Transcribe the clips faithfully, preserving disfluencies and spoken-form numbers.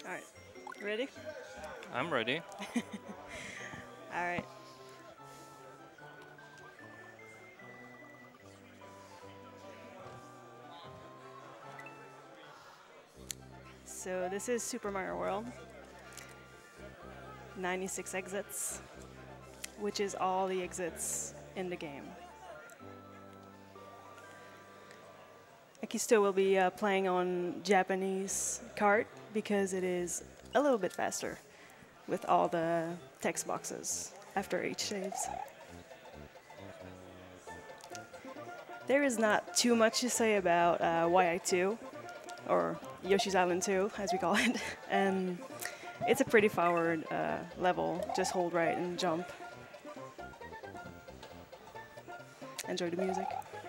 All right. Ready? I'm ready. All right. So this is Super Mario World. ninety-six exits, which is all the exits in the game. Akisto will be uh, playing on Japanese cart because it is a little bit faster with all the text boxes after each saves. There is not too much to say about uh, Y I two, or Yoshi's Island two, as we call it. And it's a pretty forward uh, level. Just hold right and jump. Enjoy the music.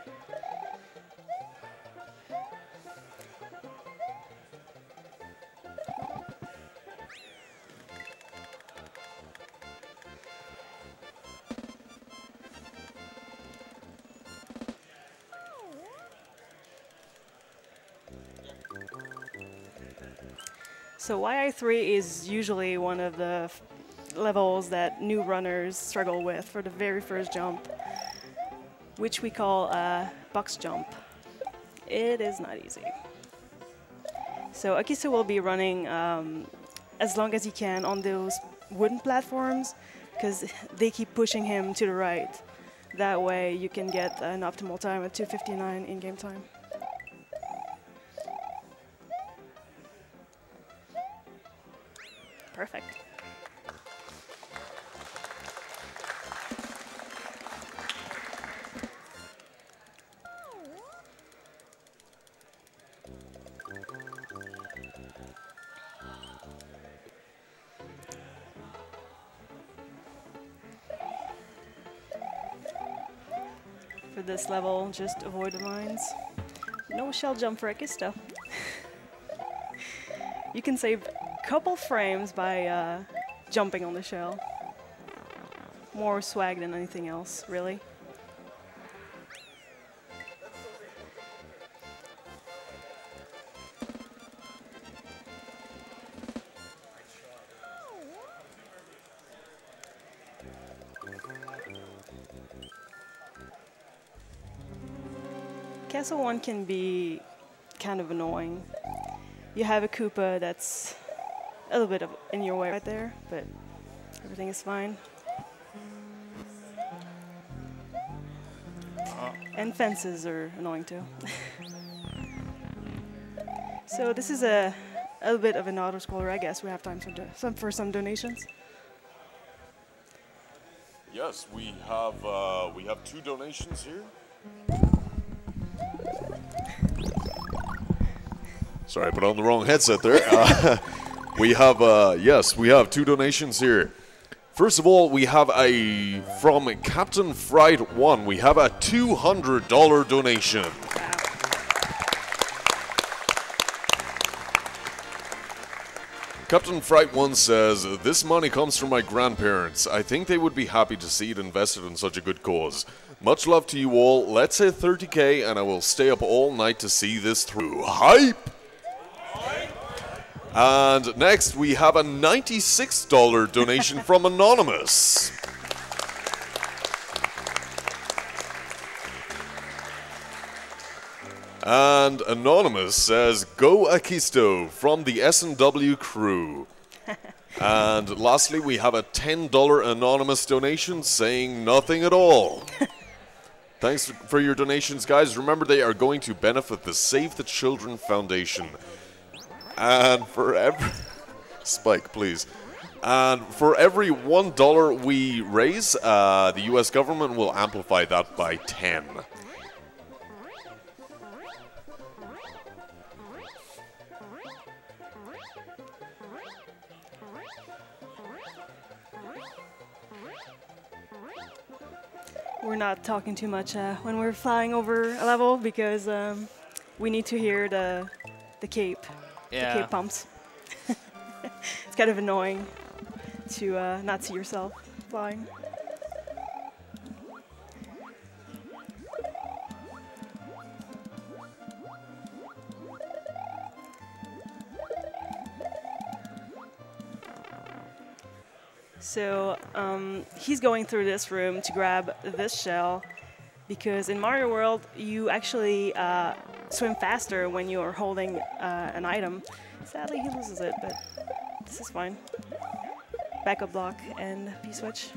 So Y I three is usually one of the f- levels that new runners struggle with for the very first jump, which we call a box jump. It is not easy. So Akisu will be running um, as long as he can on those wooden platforms because they keep pushing him to the right. That way you can get an optimal time at two fifty-nine in-game time. Perfect. For this level, just avoid the mines. No shell jump for Akisto. You can save a couple frames by uh, jumping on the shell. More swag than anything else, really. Castle one can be kind of annoying. You have a Koopa that's a little bit of in your way right there, but everything is fine. And fences are annoying too. So this is a, a little bit of an auto-scroller. I guess we have time for, do some, for some donations. Yes, we have uh, we have two donations here. Sorry, I put on the wrong headset there. Uh, we have uh, yes, we have two donations here. First of all, we have a from Captain Fright One. We have a two hundred dollar donation. Captain Fright One says, "This money comes from my grandparents. I think they would be happy to see it invested in such a good cause. Much love to you all. Let's hit thirty K and I will stay up all night to see this through." Hype! And next we have a ninety-six dollar donation from Anonymous. And Anonymous says, "Go Akisto" from the S and W crew. And lastly, we have a ten dollar Anonymous donation saying nothing at all. Thanks for your donations, guys. Remember, they are going to benefit the Save the Children Foundation. And for every... Spike, please. And for every one dollar we raise, uh, the U S government will amplify that by ten. We're not talking too much uh, when we're flying over a level because um, we need to hear the the cape, Yeah. the cape pumps. It's kind of annoying to uh, not see yourself flying. So um, he's going through this room to grab this shell, because in Mario World you actually uh, swim faster when you're holding uh, an item. Sadly he loses it, but this is fine. Backup block and P-switch.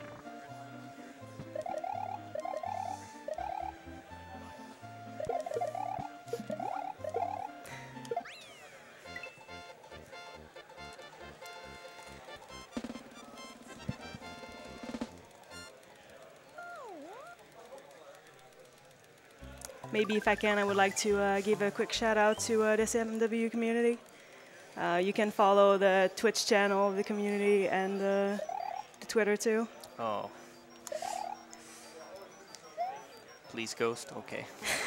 Maybe if I can, I would like to uh, give a quick shout out to uh, the S M W community. Uh, you can follow the Twitch channel of the community and uh, the Twitter too. Oh. Please ghost, okay.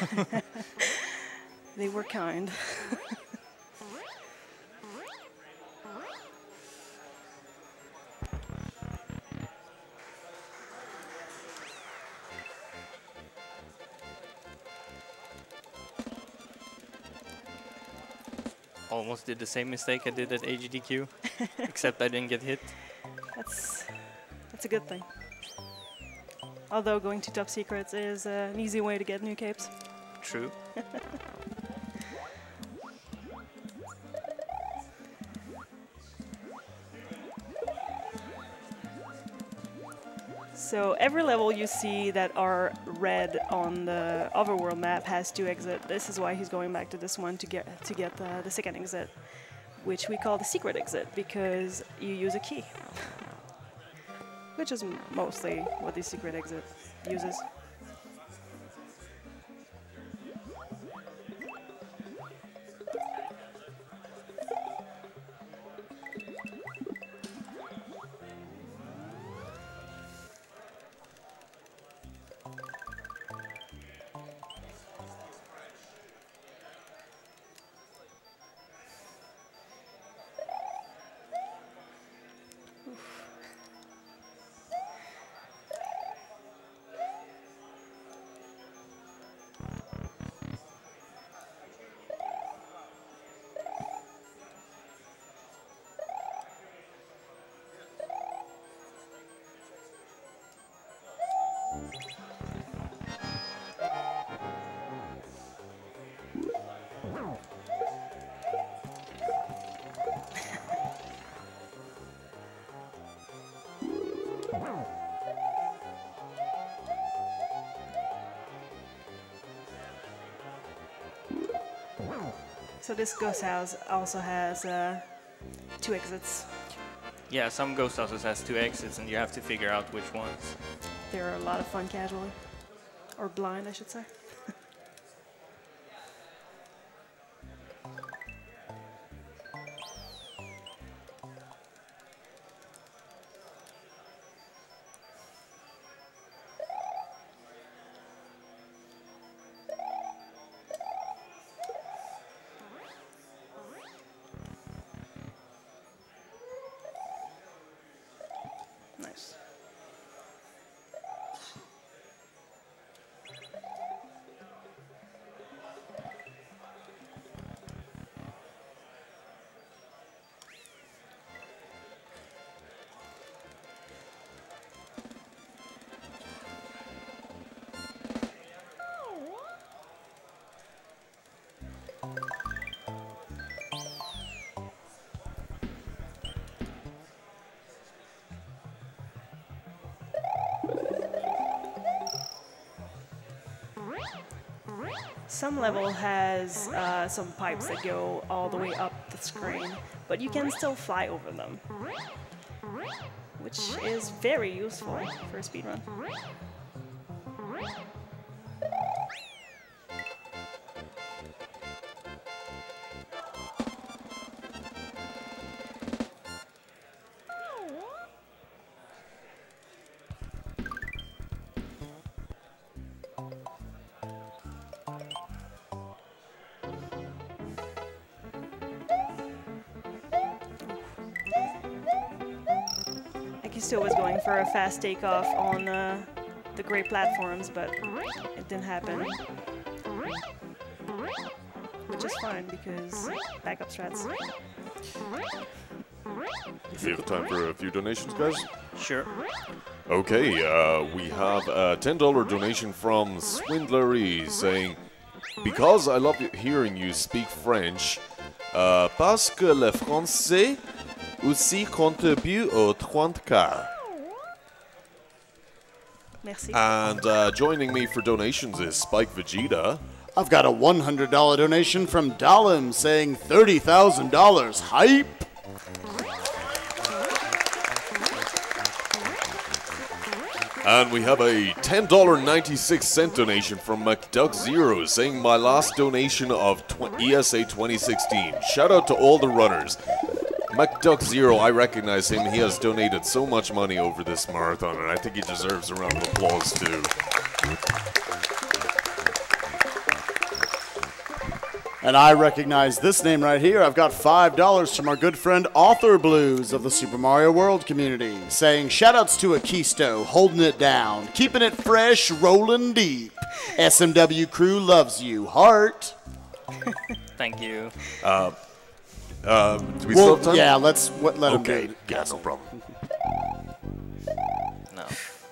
They were kind. Almost did the same mistake I did at A G D Q, except I didn't get hit. That's, that's a good thing. Although going to top secrets is uh, an easy way to get new capes. True. So every level you see that are red on the overworld map has two exits. This is why he's going back to this one to get to get the, the second exit, which we call the secret exit because you use a key, which is mostly what the secret exit uses. So this ghost house also has uh, two exits. Yeah, some ghost houses has two exits and you have to figure out which ones. They're a lot of fun casually. Or blind, I should say. Nice. Some level has uh, some pipes that go all the way up the screen, but you can still fly over them, which is very useful for a speedrun. Akisto was going for a fast takeoff on uh, the great platforms, but it didn't happen. Which is fine because backup strats. If you have time for a few donations, guys. Sure. Okay, uh, we have a ten dollar donation from Swindlery saying, because I love hearing you speak French, uh, parce que le français aussi contribue au trente K. Merci. And uh, joining me for donations is Spike Vegeta. I've got a one hundred dollar donation from Dalim saying thirty thousand dollars. Hype! And we have a ten dollars and ninety-six cents donation from McDuck Zero saying my last donation of E S A twenty sixteen. Shout out to all the runners. McDuck Zero, I recognize him. He has donated so much money over this marathon, and I think he deserves a round of applause too. And I recognize this name right here. I've got five dollars from our good friend Author Blues of the Super Mario World community, saying shoutouts to Akisto, holding it down, keeping it fresh, rolling deep. S M W crew loves you. Heart. Thank you. Uh, uh, do we Well, still have time? yeah, let's what, let him Okay, do it. yeah, no problem. No.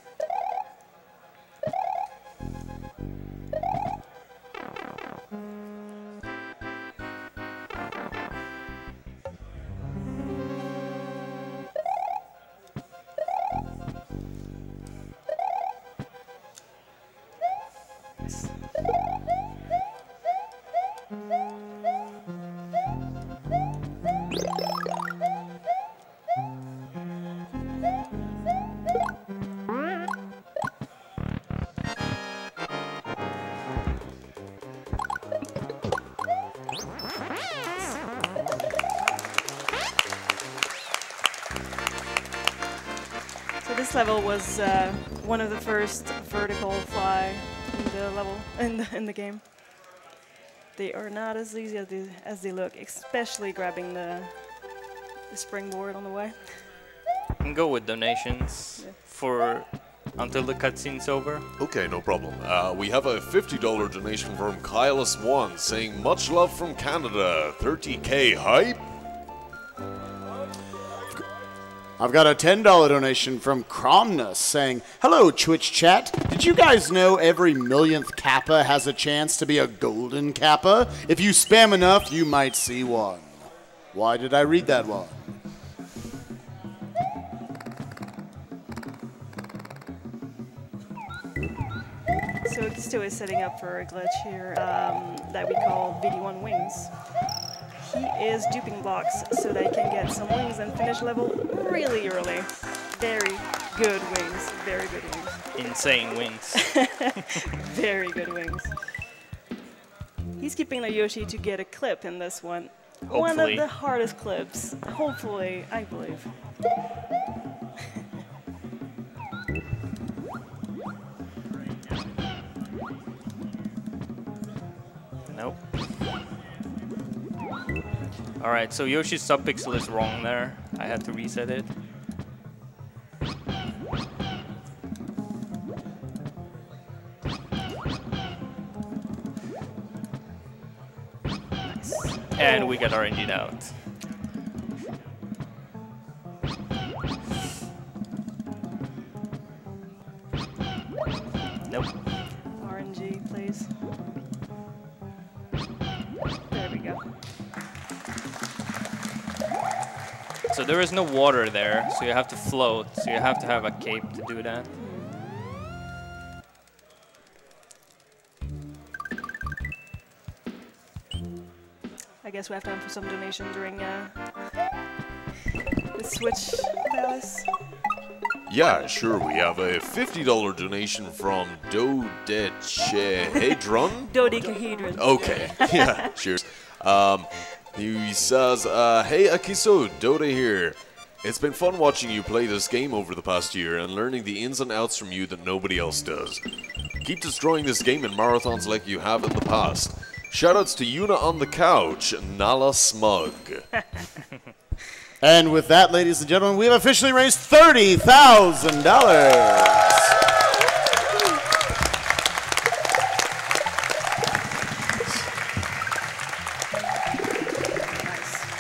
So this level was uh, one of the first vertical fly in the level in the, in the game. They are not as easy as they, as they look, especially grabbing the, the springboard on the way. I can go with donations Yeah. for until the cutscene's over. Okay, no problem. Uh, we have a fifty dollar donation from Kylus One saying much love from Canada. thirty K hype. I've got a ten dollar donation from Cromnus saying, hello, Twitch chat. Did you guys know every millionth Kappa has a chance to be a golden Kappa? If you spam enough, you might see one. Why did I read that one? So Akisto is setting up for a glitch here um, that we call V D one wings. He is duping blocks so that he can get some wings and finish level really early. Very good wings, very good wings. Insane wings. Very good wings. He's keeping the Yoshi to get a clip in this one. One of Hopefully. the hardest clips. Hopefully, I believe. Nope. Alright, so Yoshi's subpixel is wrong there. I had to reset it. Nice. And we got R N G'd out. Nope. R N G, please. There we go. So there is no water there, so you have to float. So you have to have a cape to do that. I guess we have time for some donation during uh, the Switch Palace. Yeah, sure. We have a fifty dollar donation from Dodechehedron. Dodecahedron. Okay, yeah, cheers. Um, he says, uh, hey Akiso, Dota here. It's been fun watching you play this game over the past year and learning the ins and outs from you that nobody else does. Keep destroying this game in marathons like you have in the past. Shoutouts to Yuna on the couch, Nala Smug. And with that, ladies and gentlemen, we have officially raised thirty thousand dollars.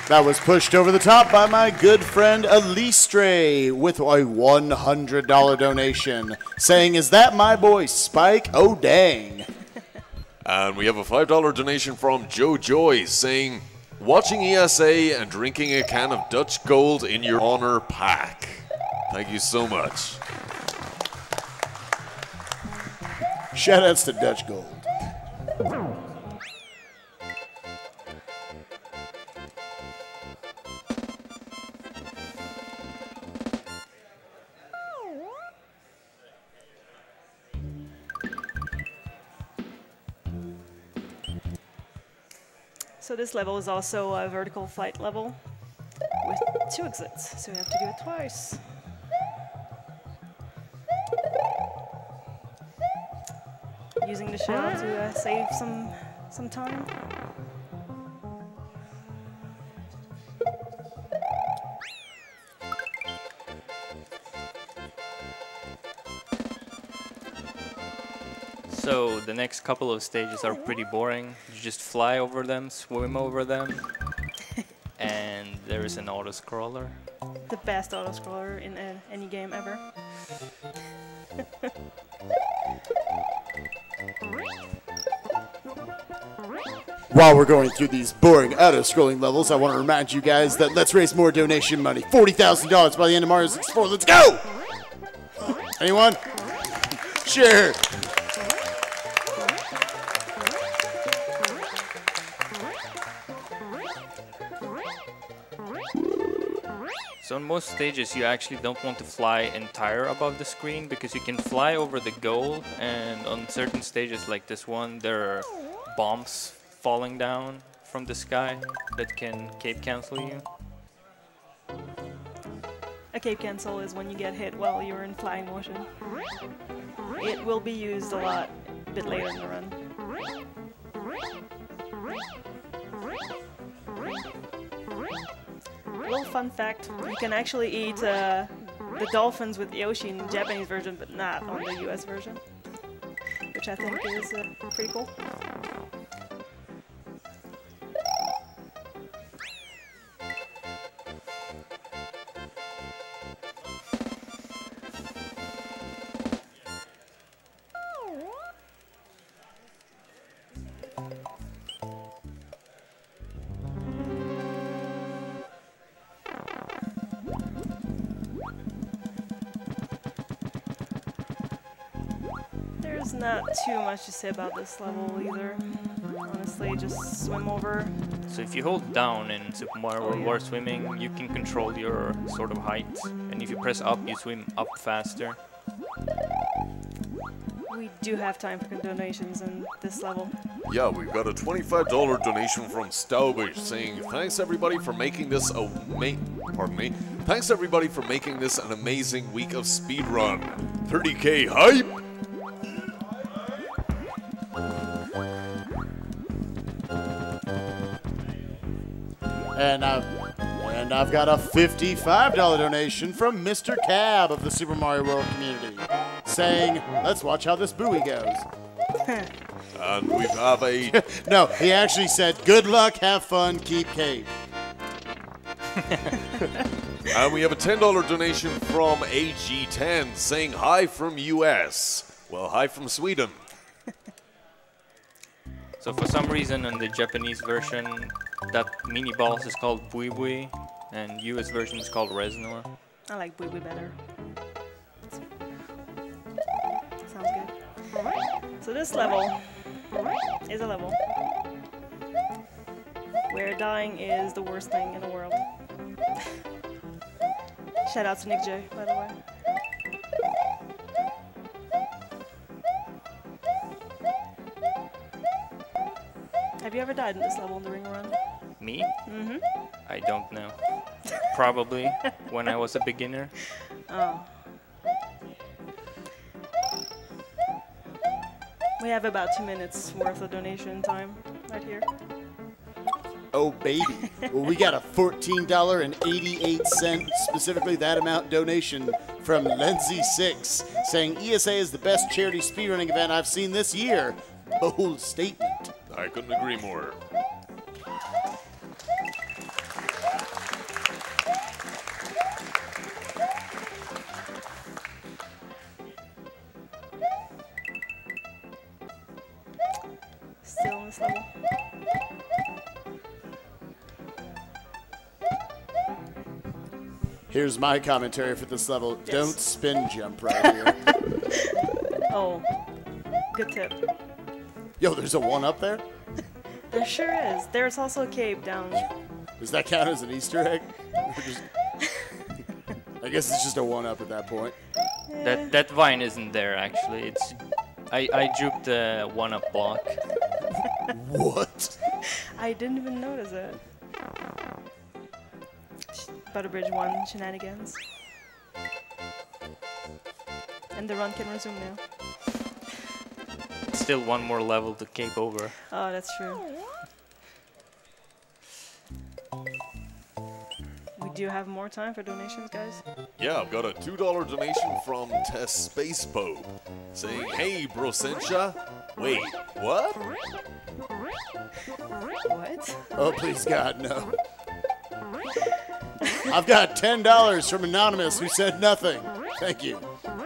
That was pushed over the top by my good friend Alistre with a one hundred dollar donation, saying, "Is that my boy Spike? Oh, dang." And we have a five dollar donation from Joe Joy saying, "Watching E S A and drinking a can of Dutch Gold in your honor pack." Thank you so much. Shoutouts to Dutch Gold. So this level is also a vertical flight level with two exits, so we have to do it twice. Using the shell to uh, save some some time. So the next couple of stages are pretty boring. You just fly over them, swim over them, and there is an auto-scroller. The best auto-scroller in uh, any game ever. While we're going through these boring auto-scrolling levels, I want to remind you guys that let's raise more donation money. forty thousand dollars by the end of Mario sixty-four. Let's go! Anyone? Sure. So on most stages you actually don't want to fly entire above the screen because you can fly over the goal, and on certain stages like this one there are bombs falling down from the sky that can cape cancel you. A cape cancel is when you get hit while you're in flying motion. It will be used a lot a bit later in the run. Little fun fact, you can actually eat uh, the dolphins with Yoshi in the Japanese version, but not on the U S version, which I think is uh, pretty cool. There's not too much to say about this level either. Honestly, just swim over. So if you hold down in Super Mario World War Swimming, you can control your sort of height, and if you press up, you swim up faster. We do have time for donations in this level. Yeah, we've got a twenty-five dollar donation from Staubish saying, "Thanks everybody for making this a ma pardon me. Thanks everybody for making this an amazing week of speedrun. thirty K hype!" And I've, and I've got a fifty-five dollar donation from Mister Cab of the Super Mario World community, saying, "Let's watch how this buoy goes." And we have a... No, he actually said, "Good luck, have fun, keep cape." And we have a ten dollar donation from A G ten saying, "Hi from U S" Well, hi from Sweden. So for some reason in the Japanese version, that mini boss is called Bui Bui, and U S version is called Reznor. I like Bui Bui better. Sounds good. So this level is a level where dying is the worst thing in the world. Shout out to Nick J, by the way. Have you ever died in this level in the ring run? Me? Mm-hmm. I don't know. Probably when I was a beginner. Oh. We have about two minutes worth of donation time right here. Oh, baby. Well, we got a fourteen dollars and eighty-eight cents, specifically that amount donation from Lenzy six, saying E S A is the best charity speedrunning event I've seen this year. Bold statement. I couldn't agree more. Here's my commentary for this level. Yes. Don't spin jump right here. Oh, good tip. Yo, there's a one up there? There sure is. There's also a cave down. Does that count as an Easter egg? Or just- I guess it's just a one up at that point. That that vine isn't there actually. It's I I juked the one up block. What? I didn't even notice it. Butterbridge one shenanigans. And the run can resume now. Still one more level to cape over. Oh, that's true. We do have more time for donations, guys. Yeah, I've got a two dollar donation from Tess Space Pope saying, "Hey, Brosencha." Wait, what? What? Oh, please, God, no. I've got ten dollars from Anonymous who said nothing. Thank you.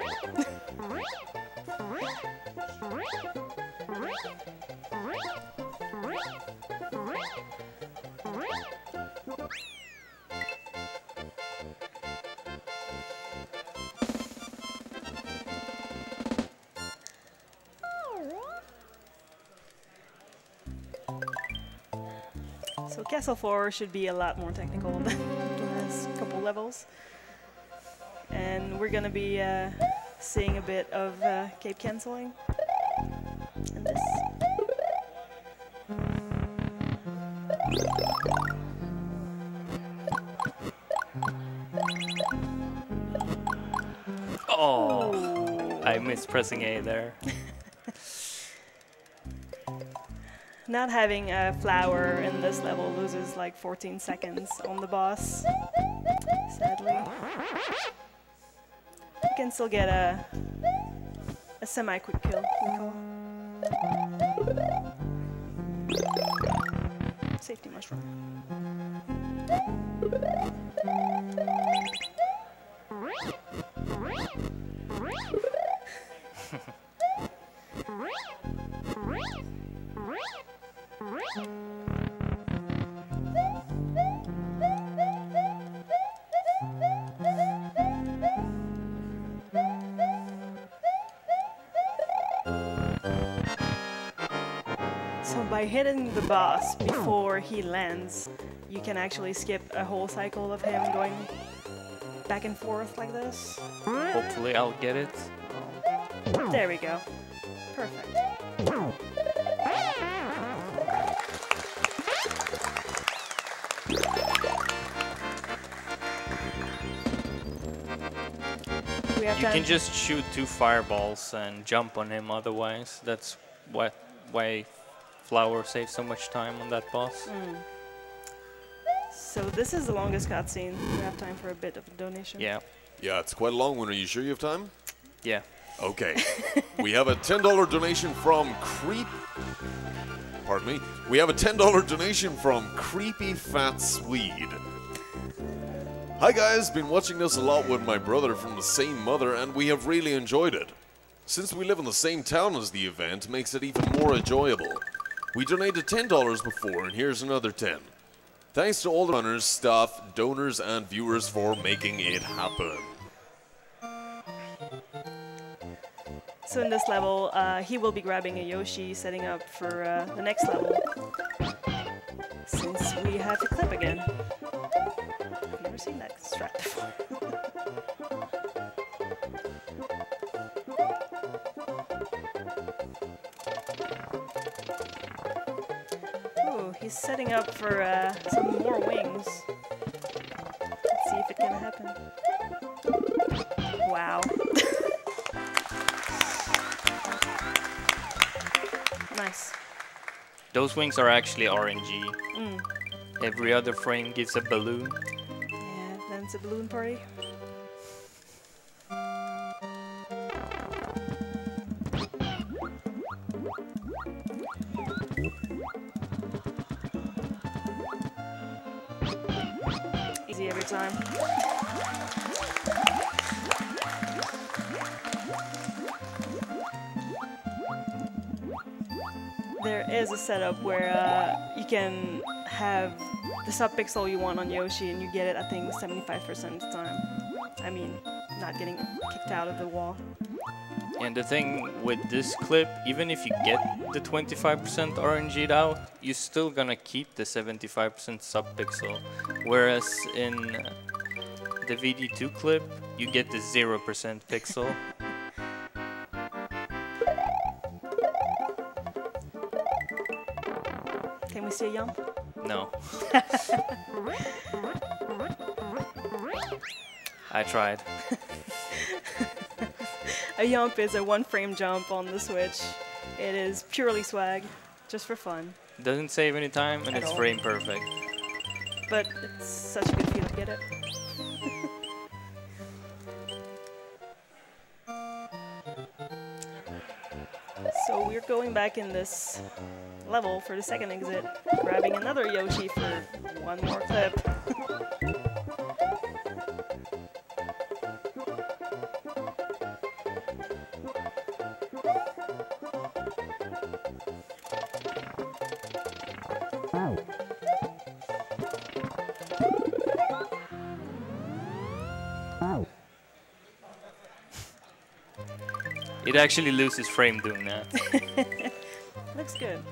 So Castle four should be a lot more technical than the last couple levels. And we're gonna be uh, seeing a bit of uh, cape canceling. And this. Oh, I missed pressing A there. Not having a flower in this level loses like fourteen seconds on the boss, sadly. You can still get a a semi-quick kill, we call. Safety mushroom. So by hitting the boss before he lands, you can actually skip a whole cycle of him going back and forth like this. Hopefully I'll get it. There we go. Perfect. We have You time. can just shoot two fireballs and jump on him otherwise. That's what why Flower saves so much time on that boss. So this is the longest cutscene. We have time for a bit of a donation. Yeah. Yeah, it's quite a long one. Are you sure you have time? Yeah. Okay. We have a ten dollar donation from Creep. Pardon me. We have a ten dollar donation from Creepy Fat Swede. Hi guys, been watching this a lot with my brother from the same mother and we have really enjoyed it. Since we live in the same town as the event makes it even more enjoyable. We donated ten dollars before and here's another ten. Thanks to all the runners, staff, donors and viewers for making it happen. So in this level, uh, he will be grabbing a Yoshi, setting up for uh, the next level. Since we have to clip again. I've never seen that strat before. Ooh, he's setting up for uh, some more wings. Let's see if it can happen. Wow. Nice. Those wings are actually R N G. Mm. Every other frame gives a balloon. Yeah, then it's a balloon party. Easy every time. There is a setup where uh, you can have the sub-pixel you want on Yoshi, and you get it, I think, seventy-five percent of the time. I mean, not getting kicked out of the wall. And the thing with this clip, even if you get the twenty-five percent R N G'd out, you're still gonna keep the seventy-five percent sub-pixel. Whereas in the V D two clip, you get the zero percent pixel. Can we see a jump? No. I tried. A jump is a one-frame jump on the Switch. It is purely swag, just for fun. Doesn't save any time and At it's all. frame perfect. But it's such a good feel to get it. So we're going back in this level for the second exit, grabbing another Yoshi for one more clip. It actually loses frame doing that. Looks good.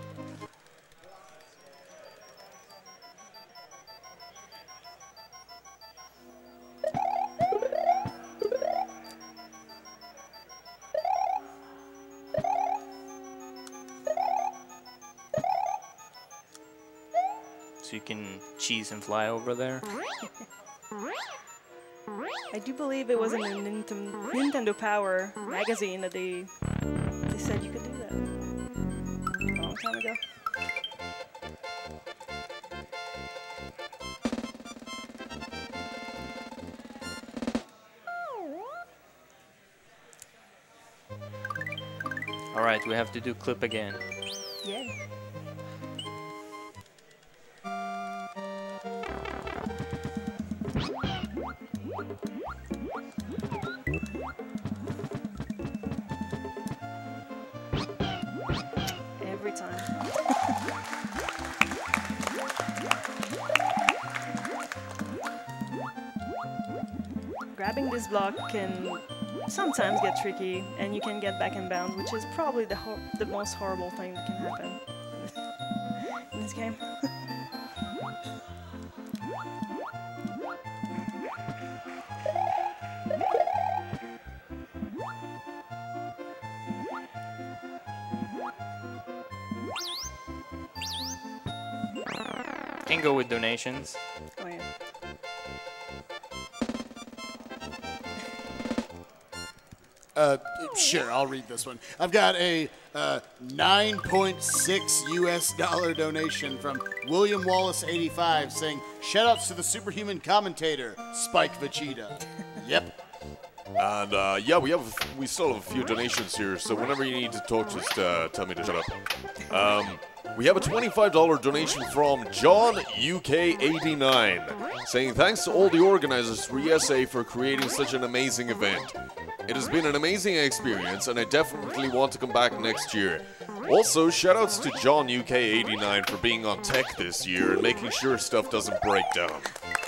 So you can cheese and fly over there. I do believe it was in a Ninten Nintendo Power magazine that they they said you could do that a long time ago. All right, we have to do clip again. Yay. Every time. Grabbing this block can sometimes get tricky, and you can get back in bounds, which is probably the hor the most horrible thing that can happen in this game. Can go with donations. Oh yeah. Uh, sure, I'll read this one. I've got a uh, nine point six U S dollar donation from William Wallace eighty-five saying, shoutouts to the superhuman commentator, Spike Vegeta. Yep. And uh, yeah, we have we still have a few donations here, so whenever you need to talk, just uh, tell me to shut up. Um, we have a twenty-five dollar donation from John U K eighty-nine, saying thanks to all the organizers for E S A for creating such an amazing event. It has been an amazing experience, and I definitely want to come back next year. Also, shoutouts to John U K eighty-nine for being on tech this year and making sure stuff doesn't break down.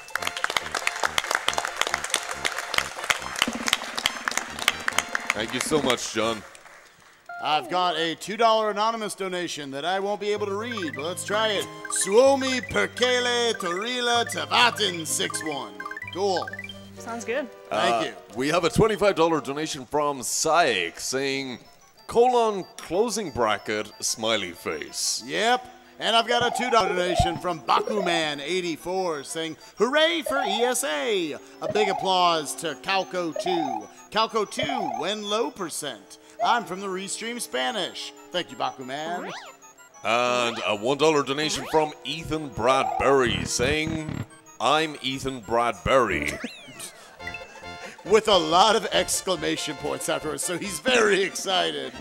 Thank you so much, John. I've got a two dollar anonymous donation that I won't be able to read, but let's try it. Suomi Perkele Torila Tavatin six one. Cool. Sounds good. Thank Uh, you. We have a twenty-five dollar donation from Saik saying, colon, closing bracket, smiley face. Yep. And I've got a two dollar donation from Bakuman eighty-four saying, hooray for E S A. A big applause to Calco two. Calco two, when low percent. I'm from the Restream Spanish. Thank you, Bakuman. And a one dollar donation from Ethan Bradbury saying, I'm Ethan Bradbury. With a lot of exclamation points afterwards, so he's very excited.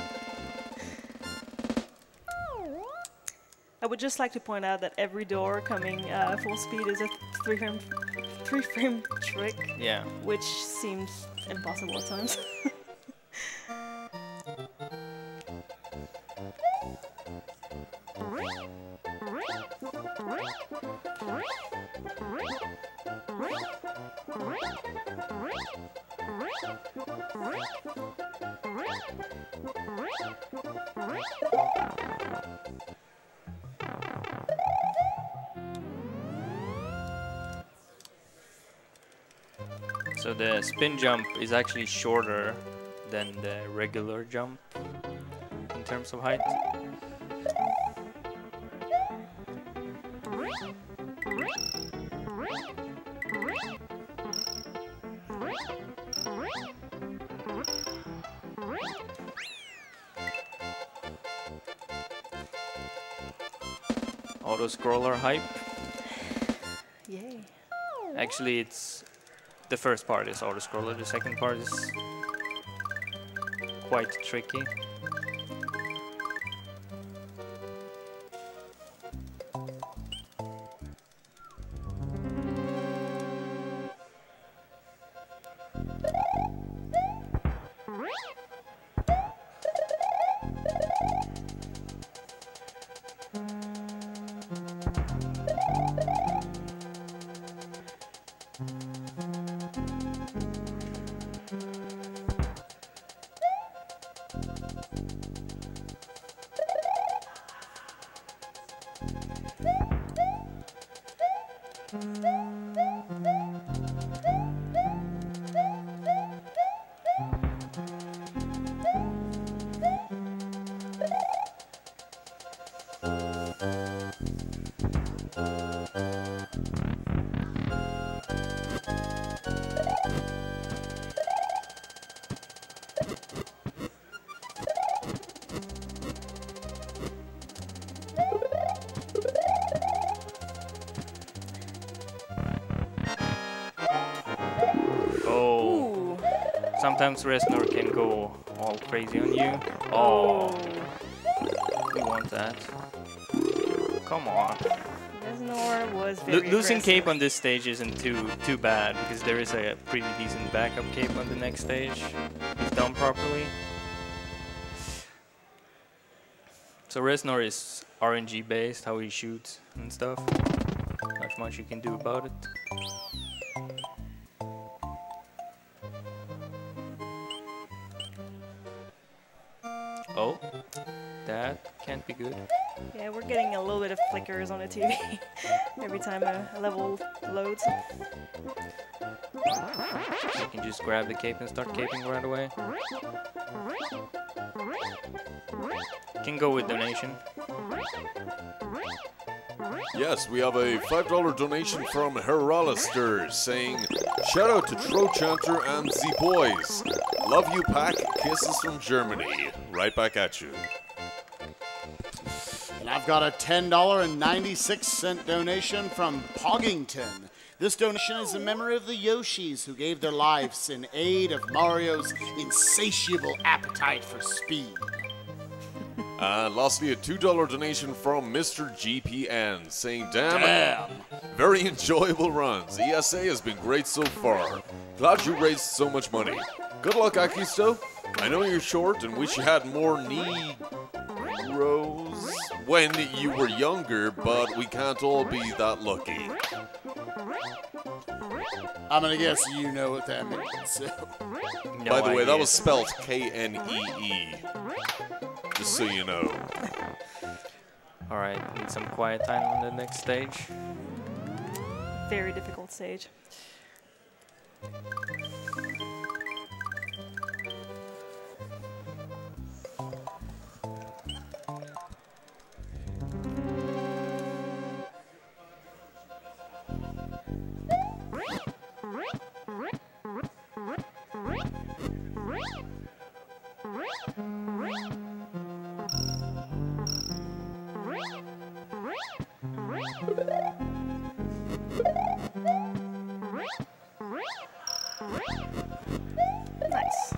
I would just like to point out that every door coming uh, full speed is a three frame, three frame trick, Yeah. which seems impossible at times. So the spin jump is actually shorter than the regular jump in terms of height. Auto scroller hype. Yay. Actually, it's the first part is auto scroller. The second part is quite tricky. Ooh. Sometimes Resnor can go all crazy on you. Oh, we want that. Come on. Resnor was Lo very losing aggressive. cape on this stage isn't too too bad because there is a pretty decent backup cape on the next stage if done properly. So Resnor is R N G based, how he shoots and stuff. Not much you can do about it. Oh, that can't be good. Yeah, we're getting a little bit of flickers on the T V every time a, a level loads. You can just grab the cape and start caping right away. Can go with donation. Yes, we have a five dollar donation from Heralister saying, shout out to Trochanter and Z Boys. Love you, Pack. Kisses from Germany. Right back at you. And I've got a ten dollars and ninety-six cents donation from Poggington. This donation is in memory of the Yoshis who gave their lives in aid of Mario's insatiable appetite for speed. And lastly, a two dollar donation from Mister G P N saying, damn, Damn. very enjoyable runs. E S A has been great so far. Glad you raised so much money. Good luck, Akisto. I know you're short and wish you had more knee rows when you were younger, but we can't all be that lucky. I'm gonna guess you know what that means. So. No By the way, idea. that was spelled K N E E. Just so you know. Alright, need some quiet time on the next stage. Very difficult stage. Nice.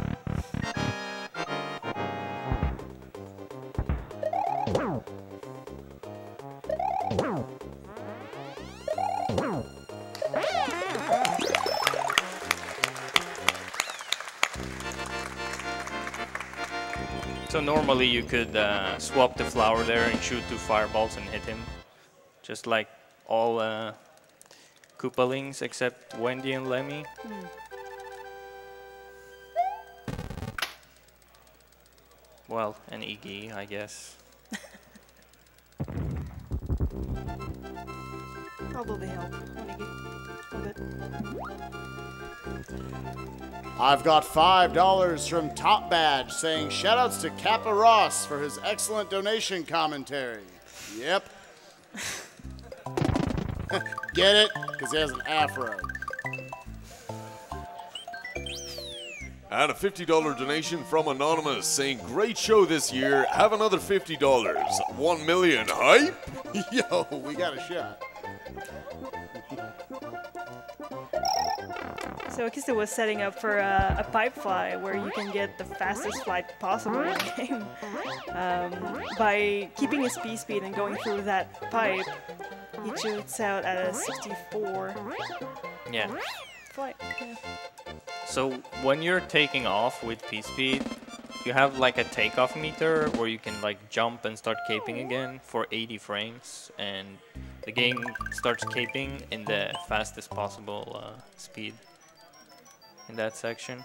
So normally you could uh, swap the flower there and shoot two fireballs and hit him. Just like all uh, Koopalings except Wendy and Lemmy. Mm. Well, and Iggy, I guess. Probably help. Onigi. A bit. I've got five dollars from Top Badge saying shoutouts to Kappa Ross for his excellent donation commentary. Yep. Get it? Because he has an afro. And a fifty dollar donation from Anonymous saying, great show this year. Have another fifty dollars. One million. Hype? Yo, we got a shot. So Akisto was setting up for a, a pipe fly where you can get the fastest flight possible in the game. Um, by keeping his P speed and going through that pipe, he shoots out at a sixty-four Yeah. flight. Yeah. So when you're taking off with P-Speed, you have like a takeoff meter where you can like jump and start caping again for eighty frames, and the game starts caping in the fastest possible uh, speed in that section.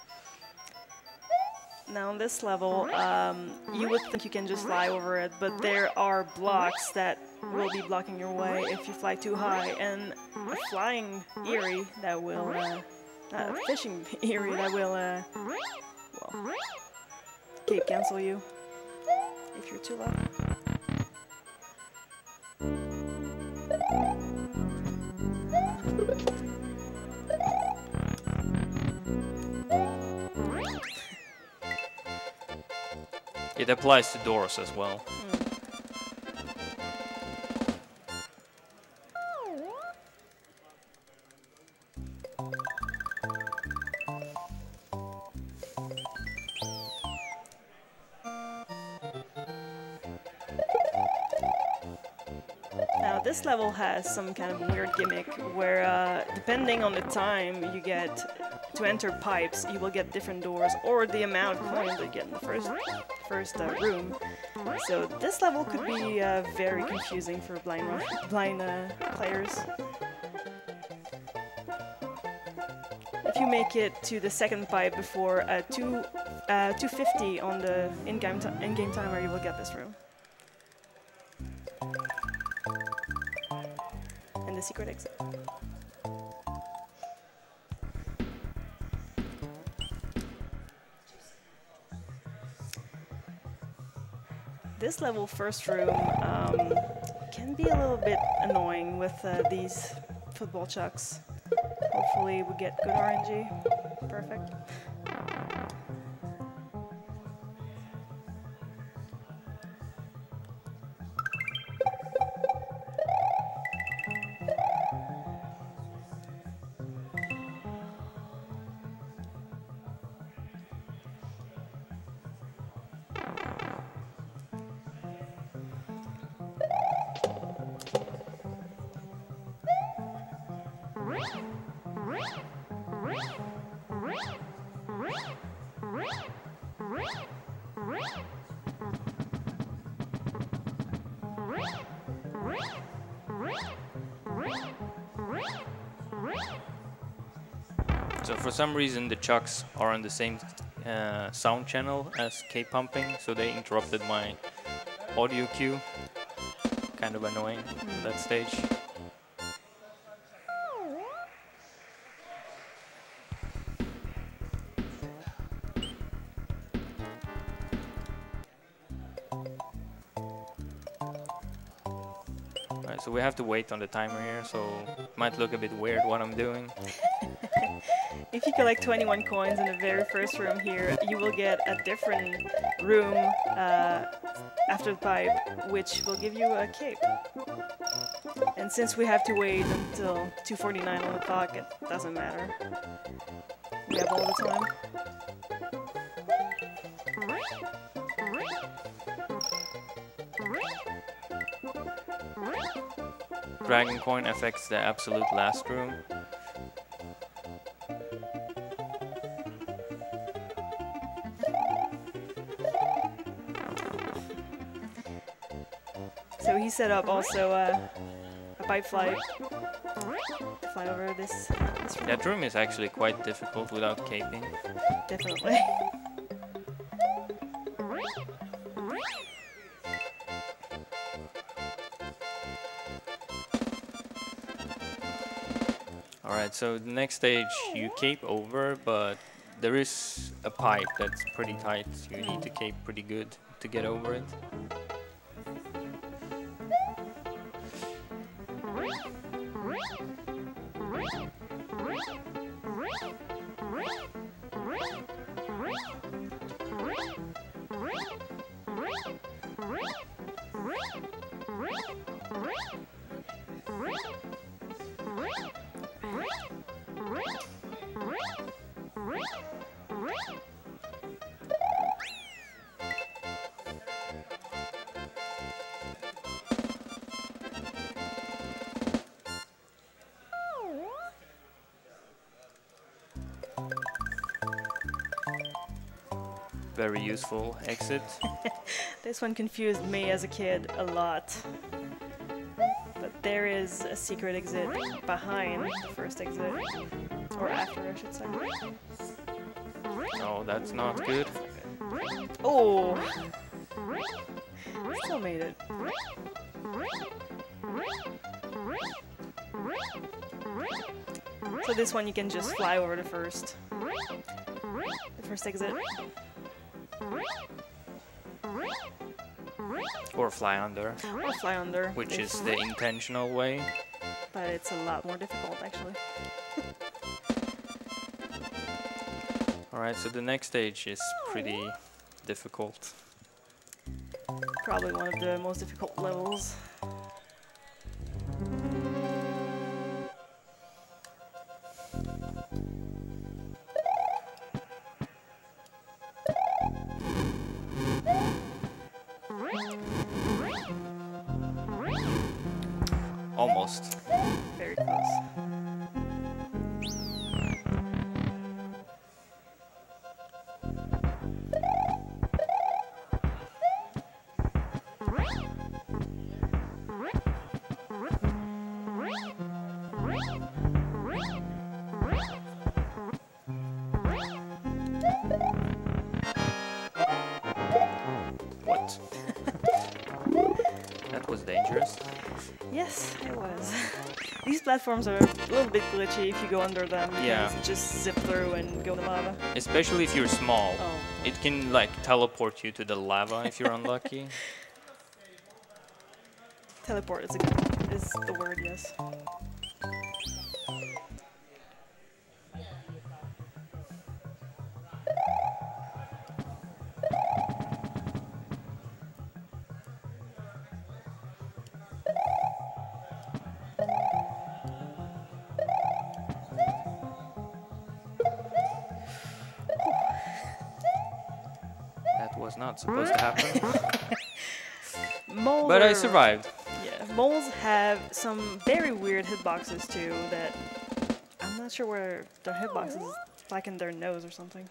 Now on this level, um, you would think you can just fly over it, but there are blocks that will be blocking your way if you fly too high, and a flying Eerie that will, uh, not a fishing Eerie that will, uh, well, cape cancel you if you're too low. It applies to doors as well. Now this level has some kind of weird gimmick where uh, depending on the time you get to enter pipes, you will get different doors or the amount of coins that you get in the first first uh, room. So this level could be uh, very confusing for blind run blind uh, players. If you make it to the second pipe before uh, two uh, two fifty on the in-game in-game timer, you will get this room. And the secret exit. This level, first room, um, can be a little bit annoying with uh, these football chucks. Hopefully we get good R N G. Perfect. So for some reason the chucks are on the same uh, sound channel as K-pumping, so they interrupted my audio cue. Kind of annoying at that stage. Alright, so we have to wait on the timer here, so it might look a bit weird what I'm doing. If you collect twenty-one coins in the very first room here, you will get a different room uh, after the pipe, which will give you a cape. And since we have to wait until two forty-nine on the clock, it doesn't matter. We have all the time. Dragon coin affects the absolute last room. So he set up also uh, a pipe flight to fly over this, this room. That room is actually quite difficult without caping. Definitely. Alright, so the next stage you cape over, but there is a pipe that's pretty tight. You need to cape pretty good to get over it. Very useful exit. This one confused me as a kid a lot. But there is a secret exit behind the first exit. Or after, I should say. Oh, that's not good. Oh! Still made it. So this one you can just fly over the first. The first exit. Or fly under, Or fly under. which if- is the intentional way. But it's a lot more difficult, actually. Alright, so the next stage is pretty difficult. Probably one of the most difficult levels. Almost. Very close. What? That was dangerous. Yes, it was. These platforms are a little bit glitchy if you go under them. You Yeah. can just zip through and go to lava. Especially if you're small. Oh. It can like teleport you to the lava if you're unlucky. Teleport is, a good, is the word, yes. That was not supposed to happen. Moles But I are- survived. Yeah, moles have some very weird hitboxes too that I'm not sure where their hitbox is, like in their nose or something.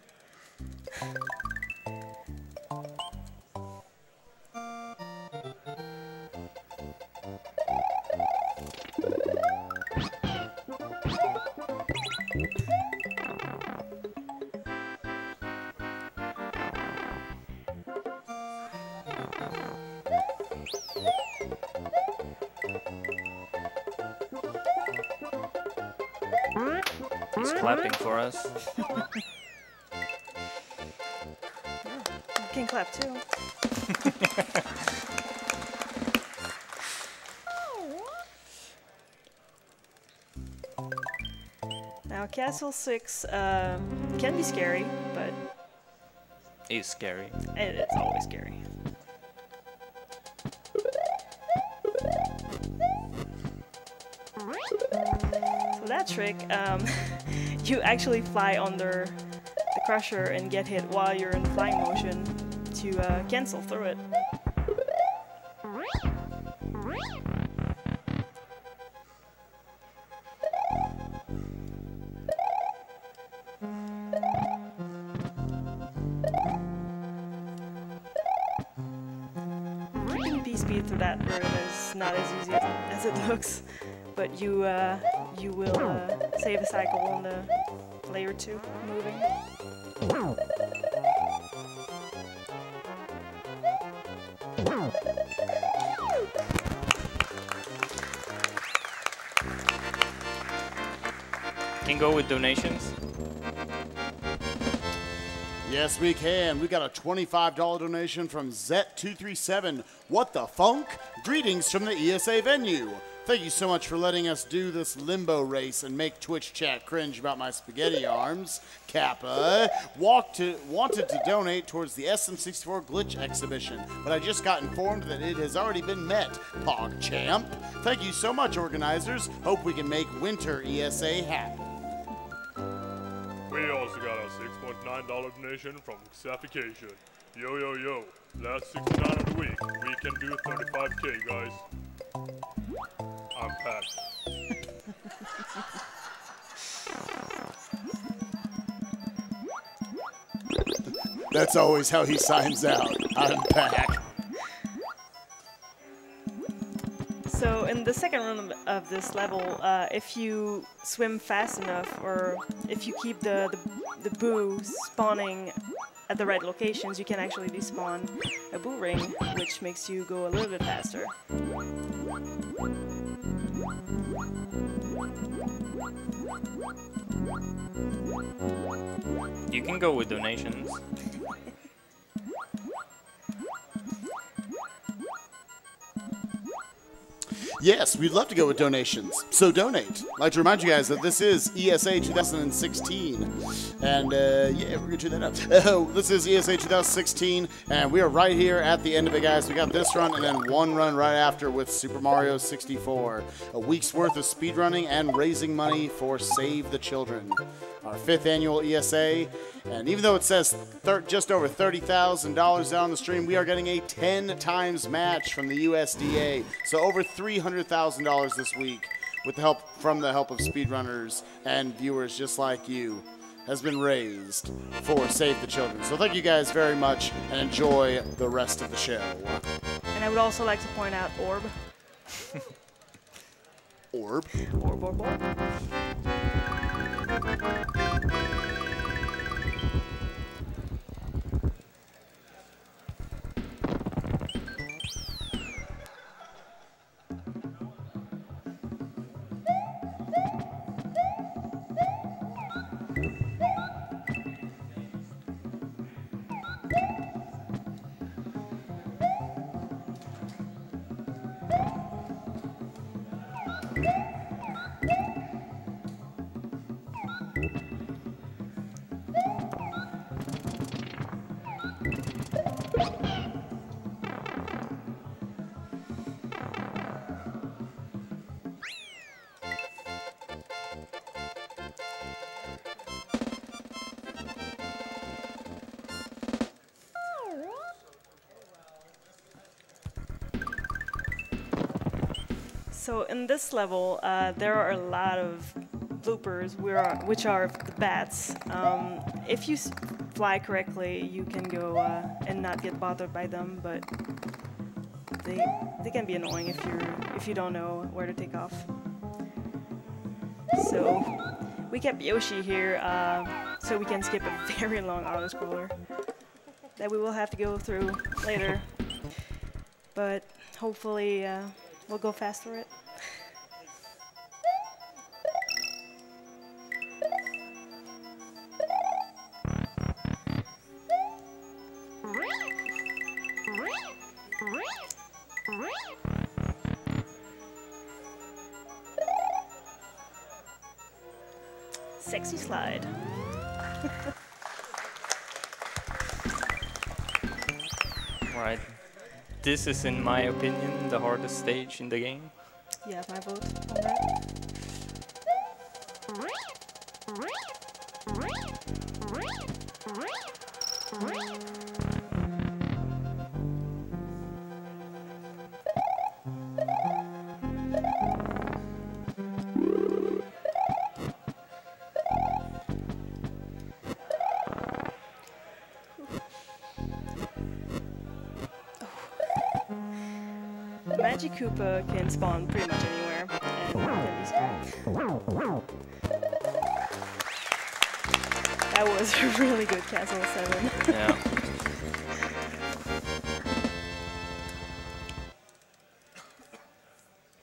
He's clapping for us. You can clap too. Now, Castle six um, can be scary, but He's scary. it, it's always scary. So that trick, um, you actually fly under the crusher and get hit while you're in flying motion to uh, cancel through it. Keeping B speed through that room is not as easy as it looks, but you uh, you will uh, save a cycle on the layer two moving. Can go with donations. Yes, we can. We got a twenty-five dollar donation from Zet two three seven. What the funk? Greetings from the E S A venue. Thank you so much for letting us do this limbo race and make Twitch chat cringe about my spaghetti arms. Kappa walked to, wanted to donate towards the S M sixty-four glitch exhibition, but I just got informed that it has already been met. PogChamp. Thank you so much, organizers. Hope we can make winter E S A happen. We also got a six point nine dollar donation from Xafication. Yo, yo, yo. Last sixty-nine of the week. We can do thirty-five K, guys. I'm packed. That's always how he signs out. I'm packed. So in the second run of, of this level, uh, if you swim fast enough, or if you keep the, the, the boo spawning at the right locations, you can actually despawn a boo ring, which makes you go a little bit faster. You can go with donations. Yes, we'd love to go with donations, so donate. I'd like to remind you guys that this is E S A two thousand sixteen, and uh, yeah, we're gonna do that up. Uh, this is E S A two thousand sixteen, and we are right here at the end of it, guys. We got this run and then one run right after with Super Mario sixty-four. A week's worth of speedrunning and raising money for Save the Children. Our fifth annual E S A, and even though it says just over thirty thousand dollars on the stream, we are getting a ten times match from the U S D A, so over three hundred thousand dollars this week, with the help from the help of speedrunners and viewers just like you, has been raised for Save the Children. So thank you guys very much, and enjoy the rest of the show. And I would also like to point out Orb. Orb. Orb, orb, orb. So in this level, uh, there are a lot of bloopers, we are, which are the bats. Um, if you s fly correctly, you can go uh, and not get bothered by them, but they they can be annoying if you're if you don't know where to take off. So we kept Yoshi here, uh, so we can skip a very long auto scroller that we will have to go through later. But hopefully uh, we'll go fast through it. Sexy slide. Right. This is, in my opinion, the hardest stage in the game. Yeah, my vote on that. Magic Koopa can spawn pretty much anywhere, and can be scary. That was a really good Castle seven. Yeah.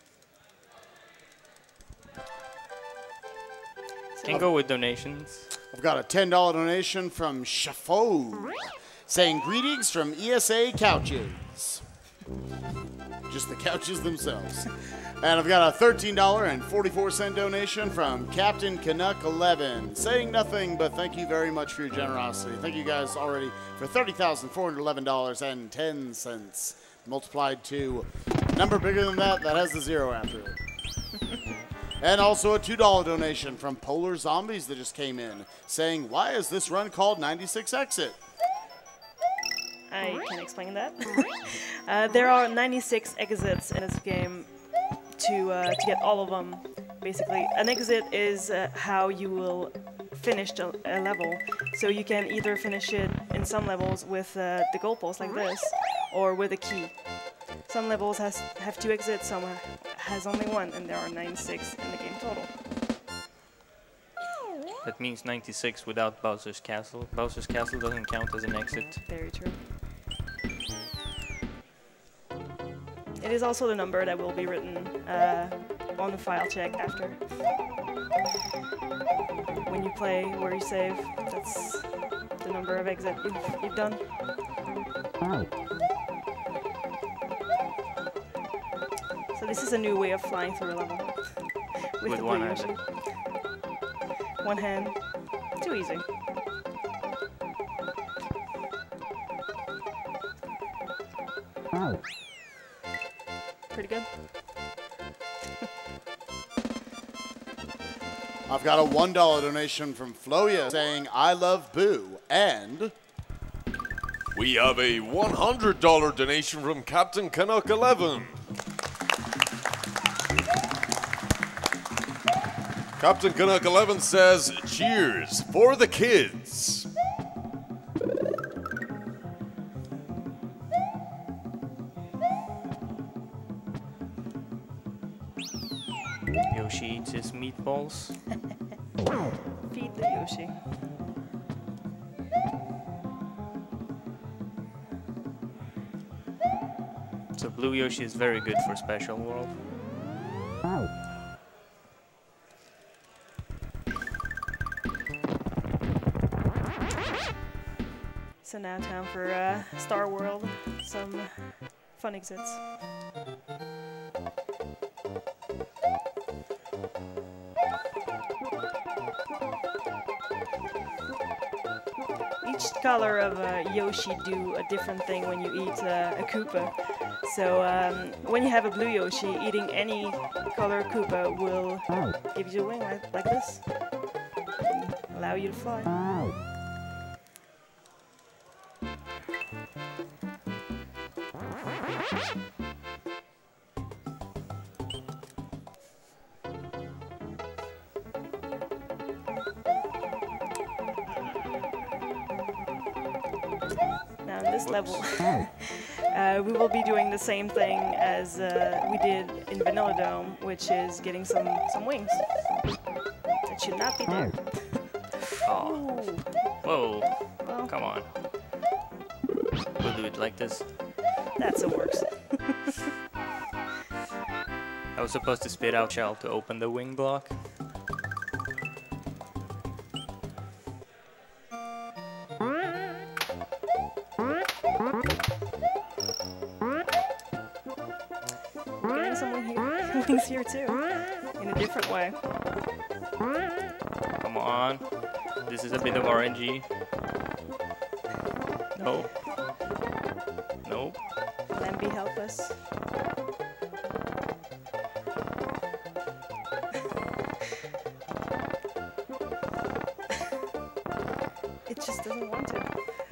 Can go with donations. I've got a ten dollar donation from Shafo saying greetings from E S A Couches. Just the couches themselves. And I've got a thirteen dollars and forty-four cent donation from Captain Canuck eleven saying nothing but thank you very much for your generosity. Thank you guys already for thirty thousand four hundred eleven dollars and ten cents. Multiplied to a number bigger than that, that has the zero after it. And also a two dollar donation from Polar Zombies that just came in, saying, why is this run called ninety-six Exit? I can explain that. uh, there are ninety-six exits in this game to, uh, to get all of them, basically. An exit is uh, how you will finish a, a level. So you can either finish it in some levels with uh, the goalpost like this, or with a key. Some levels has have two exits, some has only one, and there are ninety-six in the game total. That means ninety-six without Bowser's Castle. Bowser's Castle doesn't count as an exit. Very true. It is also the number that will be written uh, on the file check after. When you play where you save, that's the number of exits you've, you've done. So this is a new way of flying through a level. With, With the one blue hand. Yoshi. One hand. Too easy. Pretty good. I've got a one dollar donation from Floya saying, I love Boo, and We have a one hundred dollar donation from Captain Canuck eleven. Captain Canuck eleven says, cheers for the kids. Yoshi eats his meatballs. Feed the Yoshi. So Blue Yoshi is very good for Special World. So now time for uh, Star World. Some fun exits. Each color of uh, Yoshi do a different thing when you eat uh, a Koopa. So um, when you have a blue Yoshi, eating any color Koopa will give you a wing like, like this. And allow you to fly. Now in this level, uh, we will be doing the same thing as uh, we did in Vanilla Dome, which is getting some, some wings. That should not be there. Oh. Ooh. Whoa. Well, Come on. We'll do it like this. that's a works. I was supposed to spit out shell to open the wing block. Getting some wing here. wings here too, in a different way. Come on. This is a bit of R N G. No. Nope. Lamby, help us. It just doesn't want to.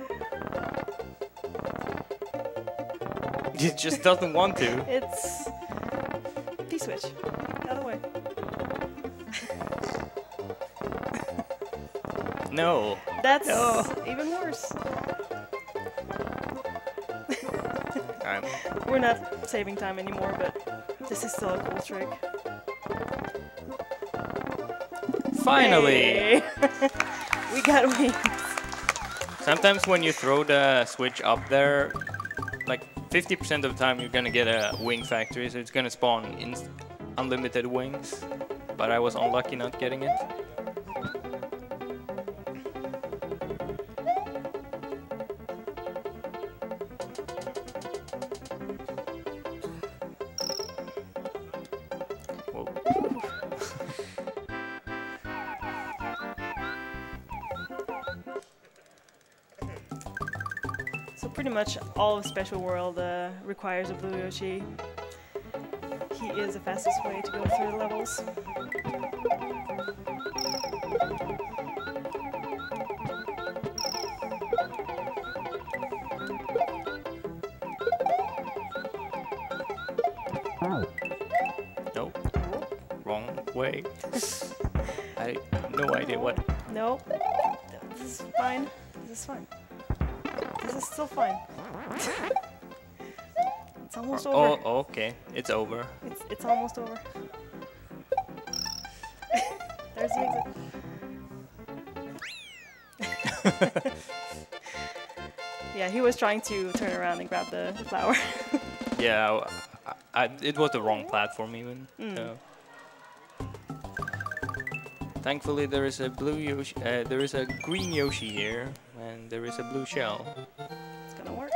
It just doesn't want to. It's P-switch. Out of the way. No. That's No. even worse. I'm We're not saving time anymore, but this is still a cool trick. finally. Hey. We got wings. Sometimes when you throw the switch up there, like fifty percent of the time you're gonna get a wing factory, so it's gonna spawn in unlimited wings. But I was unlucky not getting it. So pretty much all of Special World uh, requires a blue Yoshi. He is the fastest way to go through the levels. Nope. Wrong way. I have no idea what. No, this is fine. This is fine. This is still fine. It's almost over. Oh, okay. It's over. It's it's almost over. There's the exit. Yeah, he was trying to turn around and grab the, the flower. Yeah, I, I, it was the wrong platform even. Mm. So. Thankfully, there is a blue Yoshi. Uh, there is a green Yoshi here, and there is a blue shell. It's gonna work.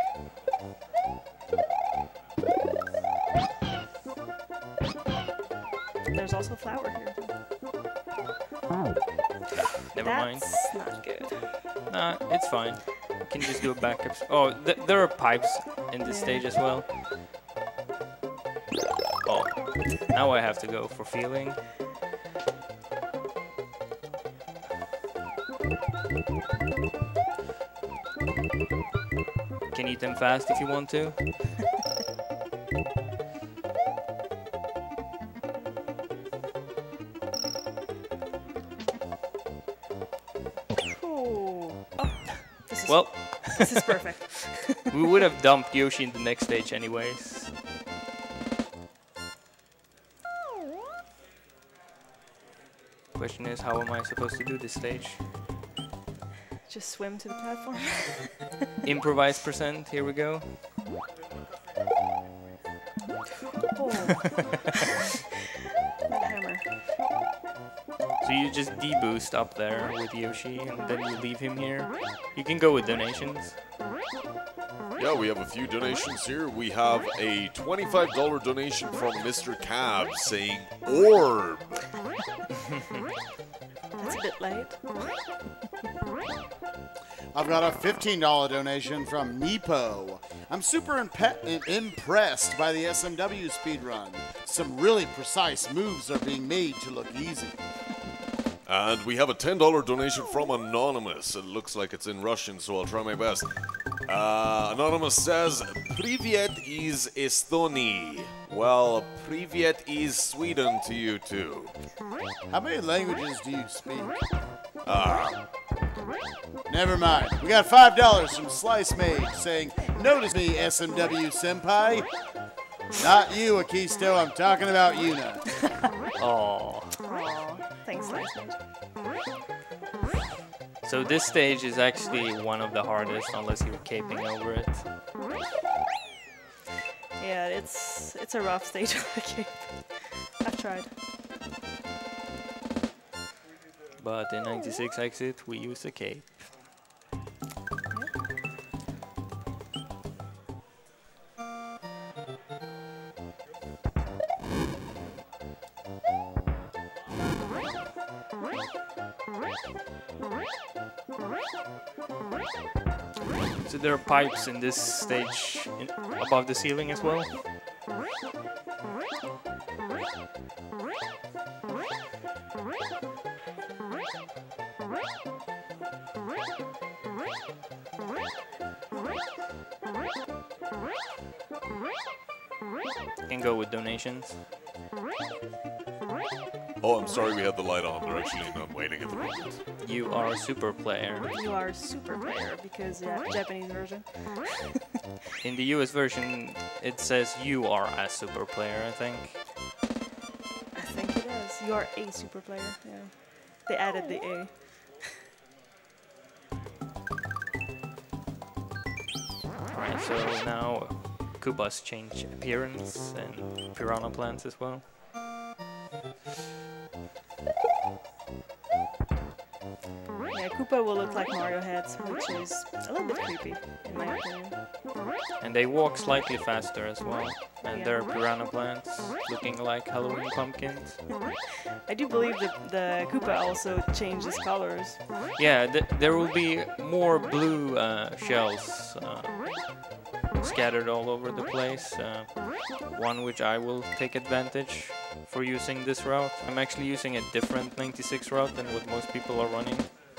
There's also a flower here. Never mind. That's not good. Nah, it's fine. You can just go back up. Oh, th there are pipes in this Yeah. stage as well. Oh, now I have to go for feeling. Can eat them fast if you want to. Ooh. Oh, this is, Well, this is perfect. we would have dumped Yoshi in the next stage anyways. Question is, how am I supposed to do this stage? Just swim to the platform. Improvise percent, here we go. Oh. That hammer. So you just deboost up there with Yoshi and then you leave him here. You can go with donations. Yeah, we have a few donations here. We have a twenty-five dollar donation from Mister Cab saying orb. That's a bit late. I've got a fifteen dollar donation from Nepo. I'm super impe- impressed by the S M W speedrun. Some really precise moves are being made to look easy. And we have a ten dollar donation from Anonymous. It looks like it's in Russian, so I'll try my best. Uh, Anonymous says, Privyet is Estoni. Well, Privyet is Sweden to you too. How many languages do you speak? Ah, Never mind. We got five dollars from Slice Made saying, notice me, S M W Senpai. Not you, Akisto. I'm talking about Yuna. Oh. Aw, thanks, Slice Mage. So this stage is actually one of the hardest unless you're caping over it. Yeah, it's it's a rough stage of the game. I've tried. But in ninety-six exit, we use the cape. So there are pipes in this stage in, above the ceiling as well. Can go with donations. oh, I'm sorry we had the light on. They're actually not waiting at the moment. You are a super player. You are a super player because yeah, Japanese version. In the U S version, it says you are a super player, I think. I think it is. You are a super player. Yeah. They added the A. Alright, so now Koopas change appearance and piranha plants as well. Yeah, Koopa will look like Mario heads, which is a little bit creepy, in my opinion. And they walk slightly faster as well. And Yeah. there are piranha plants looking like Halloween pumpkins. I do believe that the Koopa also changed his colors. Yeah, th there will be more blue uh, shells uh, scattered all over the place. Uh, one which I will take advantage for using this route. I'm actually using a different ninety-six route than what most people are running.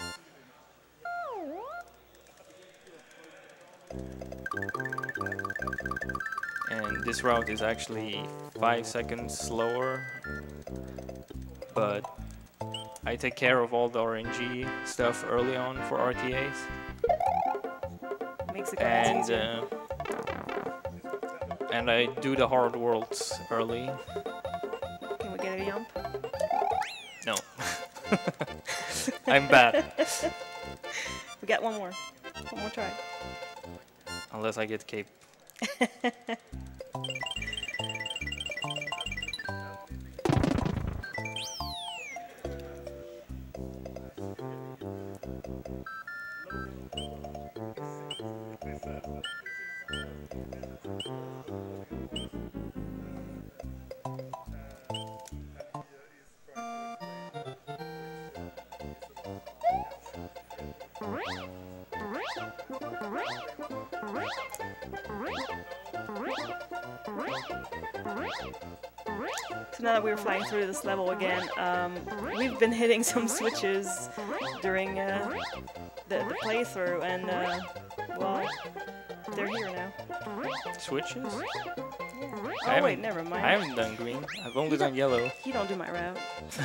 And this route is actually five seconds slower, but I take care of all the R N G stuff early on for R T As. Makes the guys And easier. uh, and I do the hard worlds early. Can we get a jump? No. I'm bad. We got one more. One more try. Unless I get cape. So now that we were flying through this level again, um, we've been hitting some switches during uh, the, the playthrough, and uh, well, they're here now. Switches? Oh I wait, haven't- never mind. I haven't done green. I've only You done don't- yellow. You don't do my route.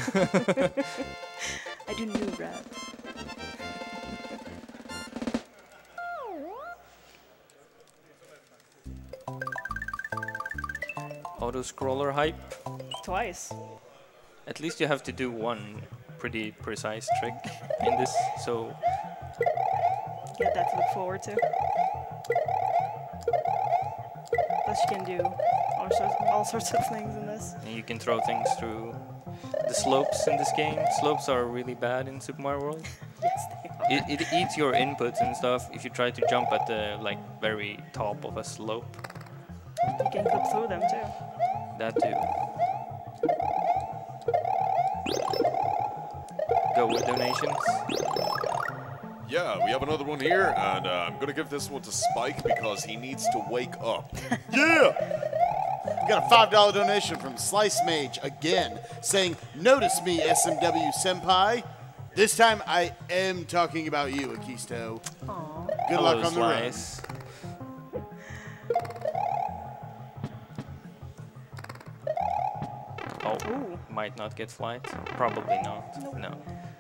I do new route. Auto scroller hype. Twice. At least you have to do one pretty precise trick in this, so Get that to look forward to. Plus you can do all sorts, all sorts of things in this. you can throw things through the slopes in this game. Slopes are really bad in Super Mario World. Yes, they are. It, it eats your inputs and stuff if you try to jump at the like very top of a slope. You can clip through them too. That too. Go with donations. Yeah, we have another one here, and uh, I'm gonna give this one to Spike because he needs to wake up. Yeah! We got a five dollar donation from Slice Mage again, saying, "Notice me, S M W Senpai. This time I am talking about you, Akisto. Aww. Good Hello, luck on the run." Slice. Oh, Ooh. might not get flight. Probably not. No.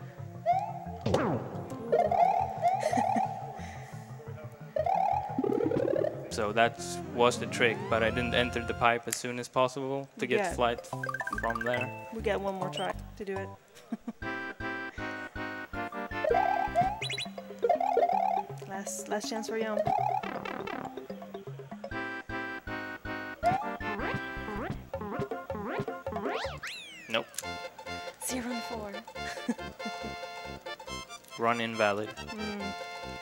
So that was the trick, but I didn't enter the pipe as soon as possible to get Yeah. flight from there. We got one more try to do it. last last chance for Yum. Nope. Zero and four. Run invalid. Mm.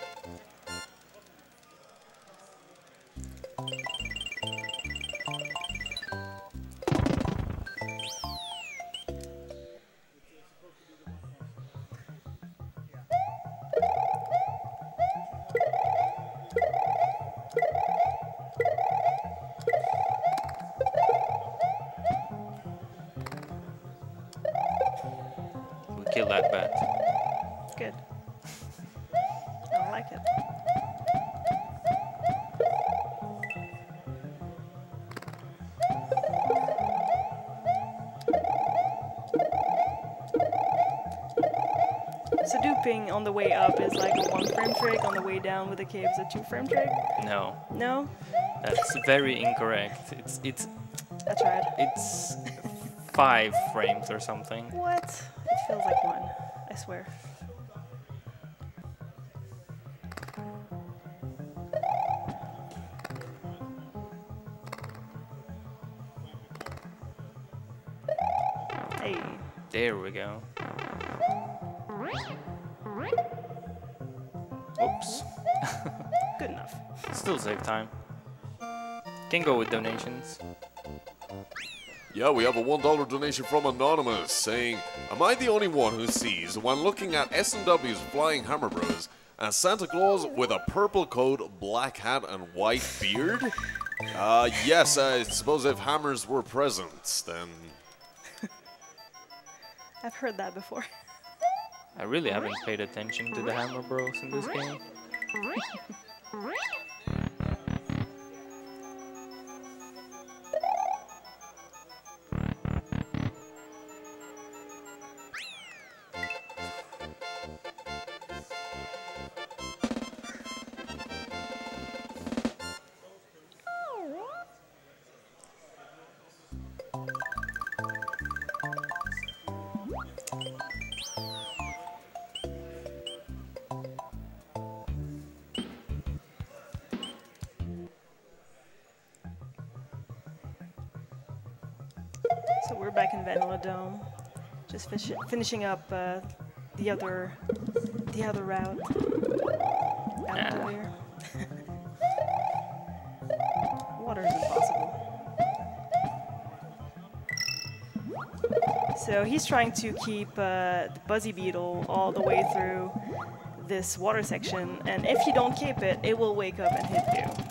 We kill that bat. Good. I like it. So duping on the way up is like a one frame trick, on the way down with the cave is a two frame trick? No, No? that's very incorrect. It's it's I tried. it's five frames or something. What? It feels like one, I swear. Hey. There we go. Oops. Good enough. Still save time. Can go with donations. Yeah, we have a one dollar donation from Anonymous saying, am I the only one who sees, when looking at S and W's Flying Hammer Bros, a Santa Claus with a purple coat, black hat, and white beard? Uh, yes, I suppose if hammers were present, then... I've heard that before. I really haven't paid attention to the Hammer Bros in this game. So we're back in Vanilla Dome, just fish finishing up uh, the other the other route out Yeah. to here. Water is impossible. So he's trying to keep uh, the Buzzy Beetle all the way through this water section, and if you don't keep it, it will wake up and hit you.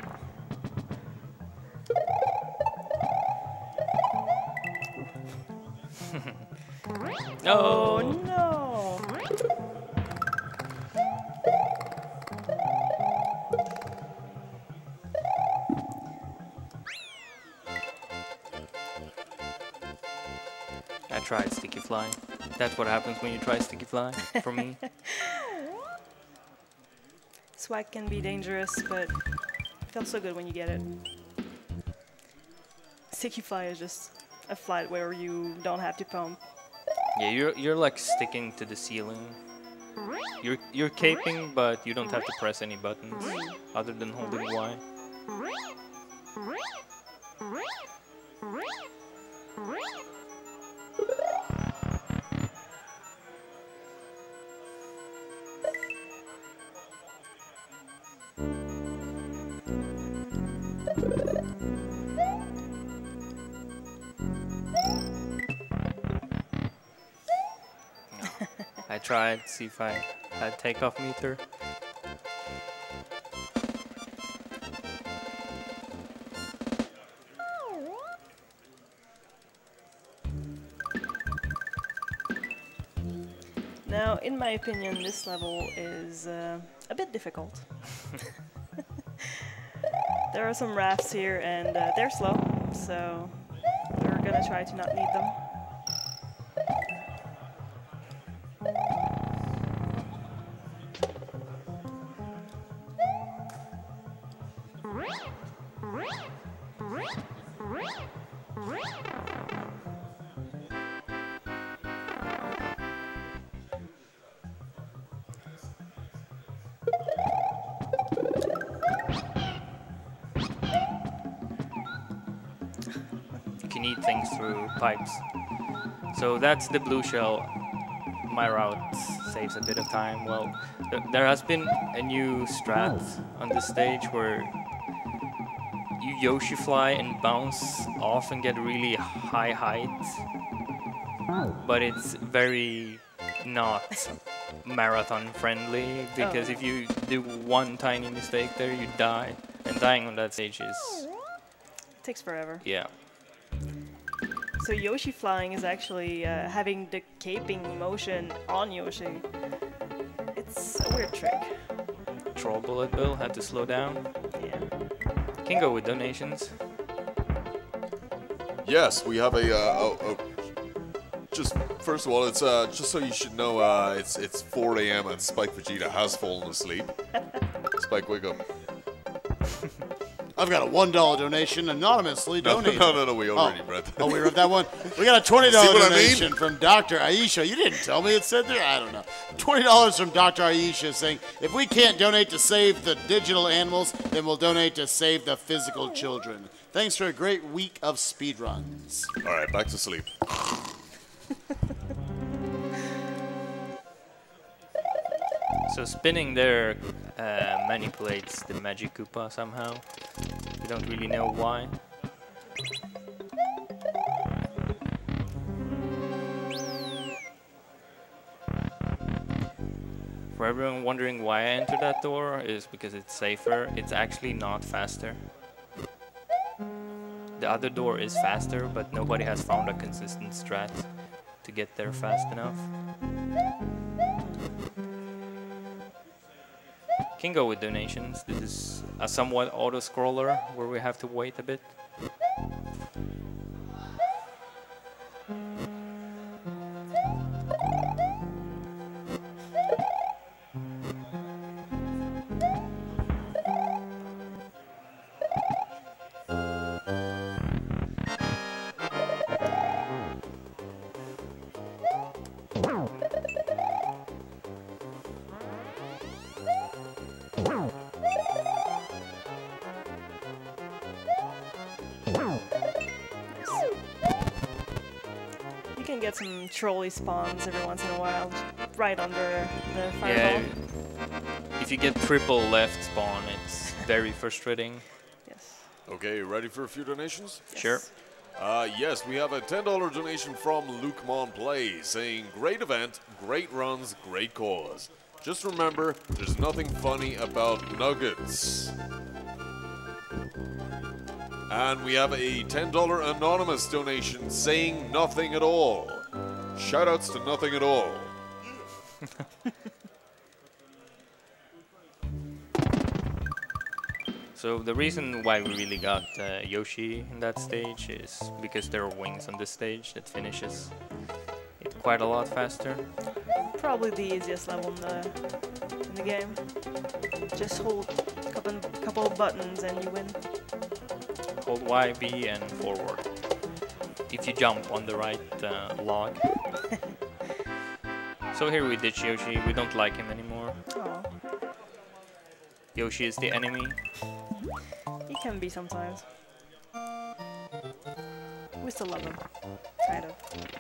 No! Oh no! I tried sticky flying. That's what happens when you try sticky flying, for me. Swag can be dangerous, but it feels so good when you get it. Sticky fly is just a flight where you don't have to pump. Yeah, you're you're like sticking to the ceiling. You're you're caping, but you don't have to press any buttons other than holding Y. I tried to see if I had takeoff meter. Now, in my opinion, this level is uh, a bit difficult. There are some rafts here, and uh, they're slow, so we're gonna try to not need them. You can eat things through pipes. So that's the blue shell. My route saves a bit of time. Well, th there has been a new strat on this stage where you Yoshi fly and bounce off and get really high height. But it's very not marathon friendly, because Oh. if you do one tiny mistake there, you die. And dying on that stage is, It takes forever. yeah. So Yoshi flying is actually uh, having the caping motion on Yoshi. It's a weird trick. Troll Bullet Bill had to slow down. Yeah. Can go with donations. Yes, we have a, uh, oh, oh, just, first of all, it's, uh, just so you should know, uh, it's, it's four A M and Spike Vegeta has fallen asleep. Spike, wake up. I've got a one dollar donation anonymously No, donated. no, no, no, we already oh. read that. Oh, we read that one? We got a twenty dollar See what I mean? donation from Doctor Aisha. You didn't tell me it said there. I don't know. twenty dollars from Doctor Aisha saying, if we can't donate to save the digital animals, then we'll donate to save the physical children. Thanks for a great week of speedruns. All right, back to sleep. So spinning there uh, manipulates the Magic Koopa somehow. We don't really know why. For everyone wondering why I entered that door, is because it's safer. It's actually not faster. The other door is faster, but nobody has found a consistent strat to get there fast enough. Can go with donations. This is a somewhat auto-scroller where we have to wait a bit. You can get some trolley spawns every once in a while, right under the Yeah, fireball. if you get triple left spawn, it's very frustrating. Yes. Okay, ready for a few donations? Sure. Uh, yes, we have a ten dollar donation from Luke Monplay saying, great event, great runs, great cause. Just remember, there's nothing funny about nuggets. And we have a ten dollar anonymous donation saying nothing at all. Shoutouts to nothing at all. So the reason why we really got uh, Yoshi in that stage is because there are wings on this stage that finishes it quite a lot faster. Probably the easiest level in the in the game. Just hold a couple, couple of buttons and you win. Hold Y, B, and forward. If you jump on the right uh, log. So here we ditch Yoshi. We don't like him anymore. Oh, Yoshi is the enemy. he can be sometimes. We still love him, kind of.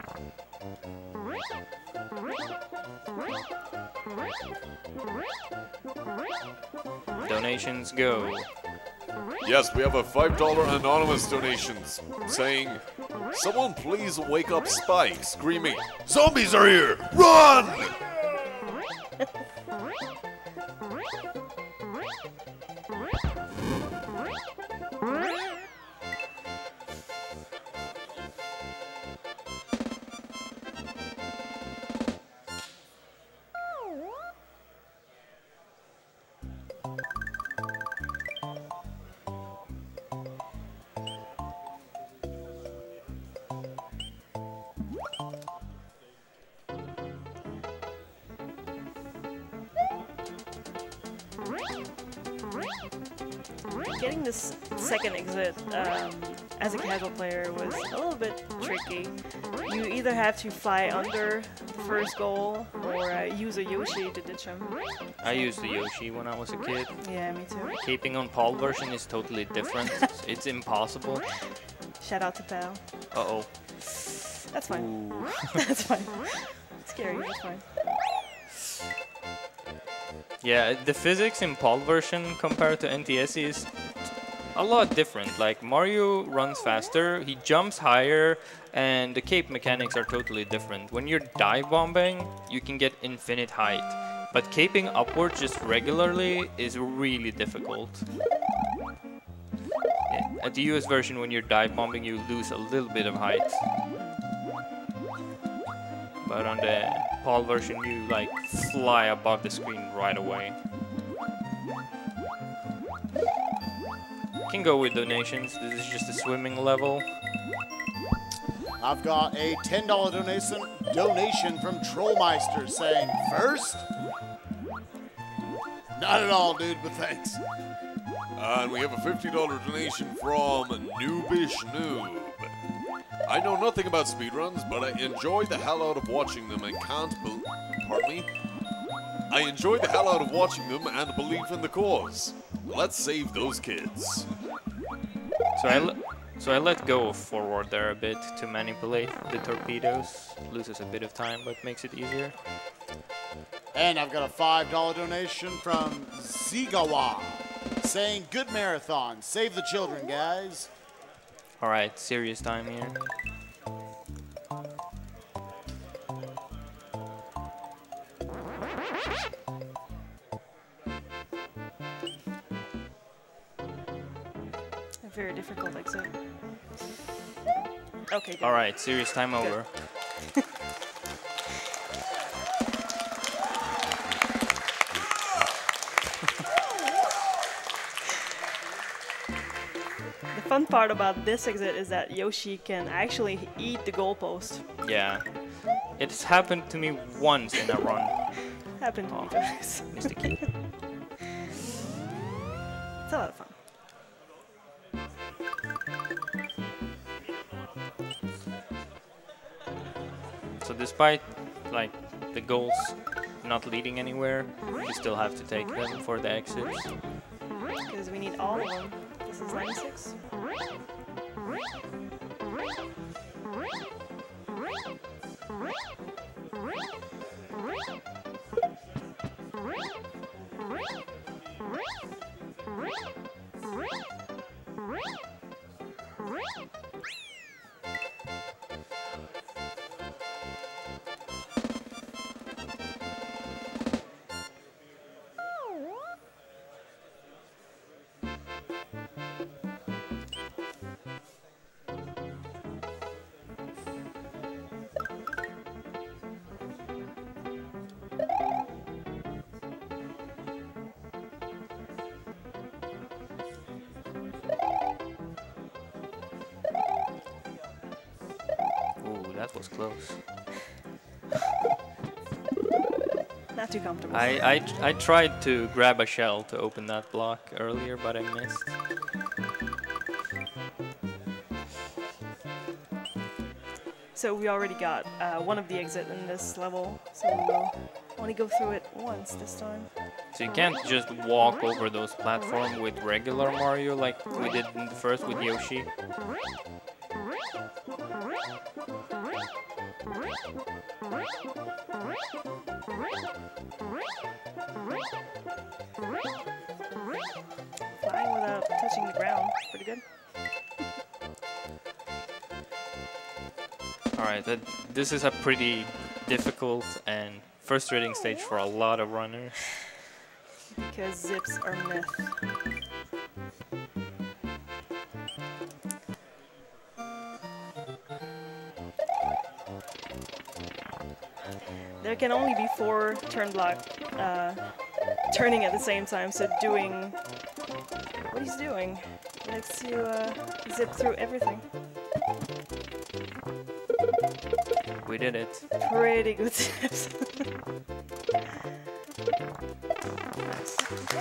Donations go. Yes, we have a five dollar anonymous donation saying, someone please wake up Spike, screaming, zombies are here! Run! Getting this second exit um, as a casual player was a little bit tricky. You either have to fly under the first goal or uh, use a Yoshi to ditch him. I used the Yoshi when I was a kid. Yeah, me too. Caping on Paul version is totally different. It's impossible. Shout out to Pal. Uh-oh. That's fine. That's fine. It's scary, that's fine. Yeah, the physics in Paul version compared to N T S is a lot different. Like, Mario runs faster, he jumps higher, and the cape mechanics are totally different. When you're dive bombing, you can get infinite height, but caping upwards just regularly is really difficult. Yeah, at the U S version, when you're dive bombing, you lose a little bit of height. But on the Paul version, you like fly above the screen right away. Can go with donations. This is just a swimming level. I've got a ten dollar donation donation from Trollmeister saying, first? Not at all, dude, but thanks. And we have a fifty dollar donation from Noobish Noob. I know nothing about speedruns, but I enjoy the hell out of watching them and can't bel- pardon me? I enjoy the hell out of watching them and believe in the cause. Let's save those kids. So I, le so I let go of forward there a bit to manipulate the torpedoes. Loses a bit of time, but makes it easier. And I've got a five dollar donation from Zigawa saying, good marathon. Save the children, guys. Alright, serious time here. very difficult exit. Okay, good. All right, serious time over. The fun part about this exit is that Yoshi can actually eat the goalpost. Yeah. It's happened to me once in a run. Happened to me Oh. twice. Missed the key. It's a lot of fun. So despite like the goals not leading anywhere, you still have to take them for the exits. Because we need all of them. This is ninety-six. Ooh, that was close. Not too comfortable. I, I, I tried to grab a shell to open that block earlier, but I missed. So we already got uh, one of the exit in this level, so we'll only go through it once this time. So you can't just walk over those platforms with regular Mario like we did in the first with Yoshi. Flying without touching the ground, pretty good. Alright, that, this is a pretty difficult and frustrating stage for a lot of runners. Because zips are myth. There can only be four turn block uh, turning at the same time, so doing what he's doing lets you uh, zip through everything. We did it. Pretty good zips. Nice.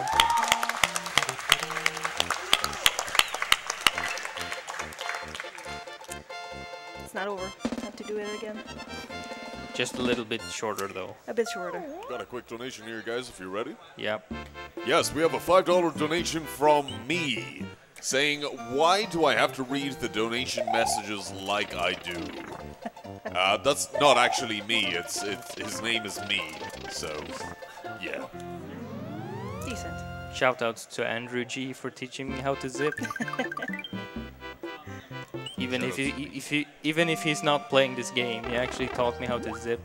It's not over. Have to do it again. Just a little bit shorter though. A bit shorter. Got a quick donation here, guys, if you're ready. Yep. Yes, we have a five dollar donation from me, saying, why do I have to read the donation messages like I do? Uh, that's not actually me, it's, it's his name is me, so, yeah. Decent. Shoutouts to Andrew G for teaching me how to zip. Even if he, if he, even if he's not playing this game, he actually taught me how to zip.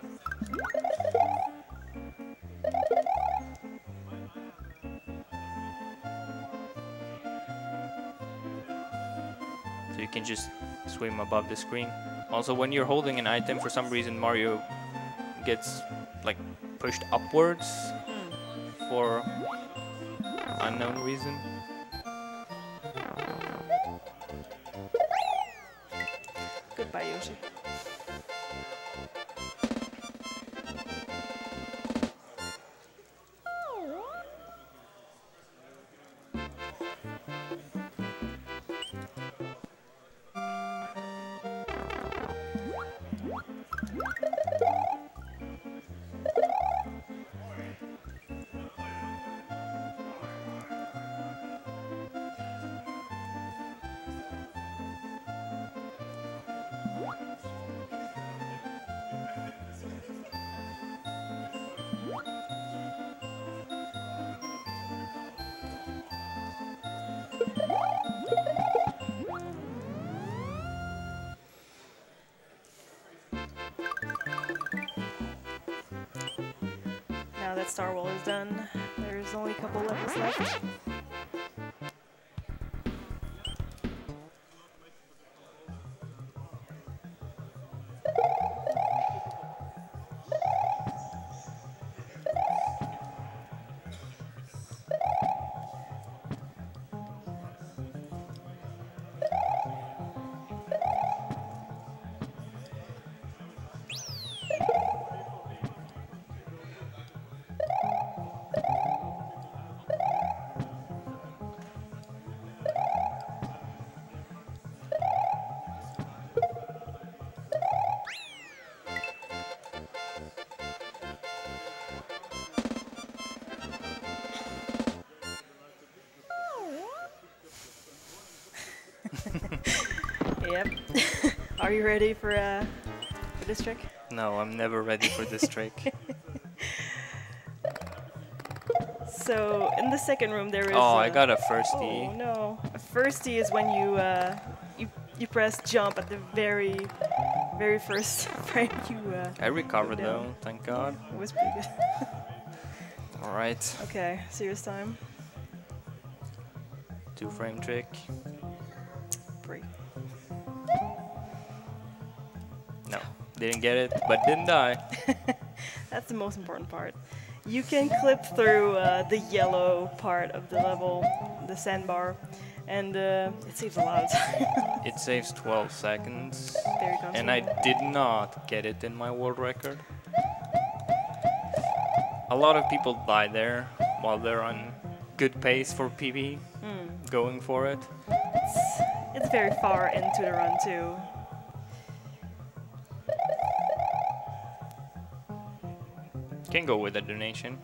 So you can just swim above the screen. Also, when you're holding an item, for some reason Mario gets like pushed upwards for unknown reason. Goodbye, Yoshi. Now that Star Wall is done, there's only a couple levels left. Yep. Are you ready for uh, for this trick? No, I'm never ready for this trick. So in the second room there is. Oh, uh, I got a firstie. Oh no! A firstie is when you uh, you you press jump at the very very first frame you. Uh, I recovered go down. though, thank God. It was pretty good. All right, Okay, serious time. two frame trick. Break. No, didn't get it, but didn't die. That's the most important part. You can clip through uh, the yellow part of the level, the sandbar, and uh, it saves a lot of time. It saves twelve seconds, Very and I consumable. did not get it in my world record. A lot of people die there while they're on good pace for P B, going for it. It's, it's very far into the run too. Can go with a donation.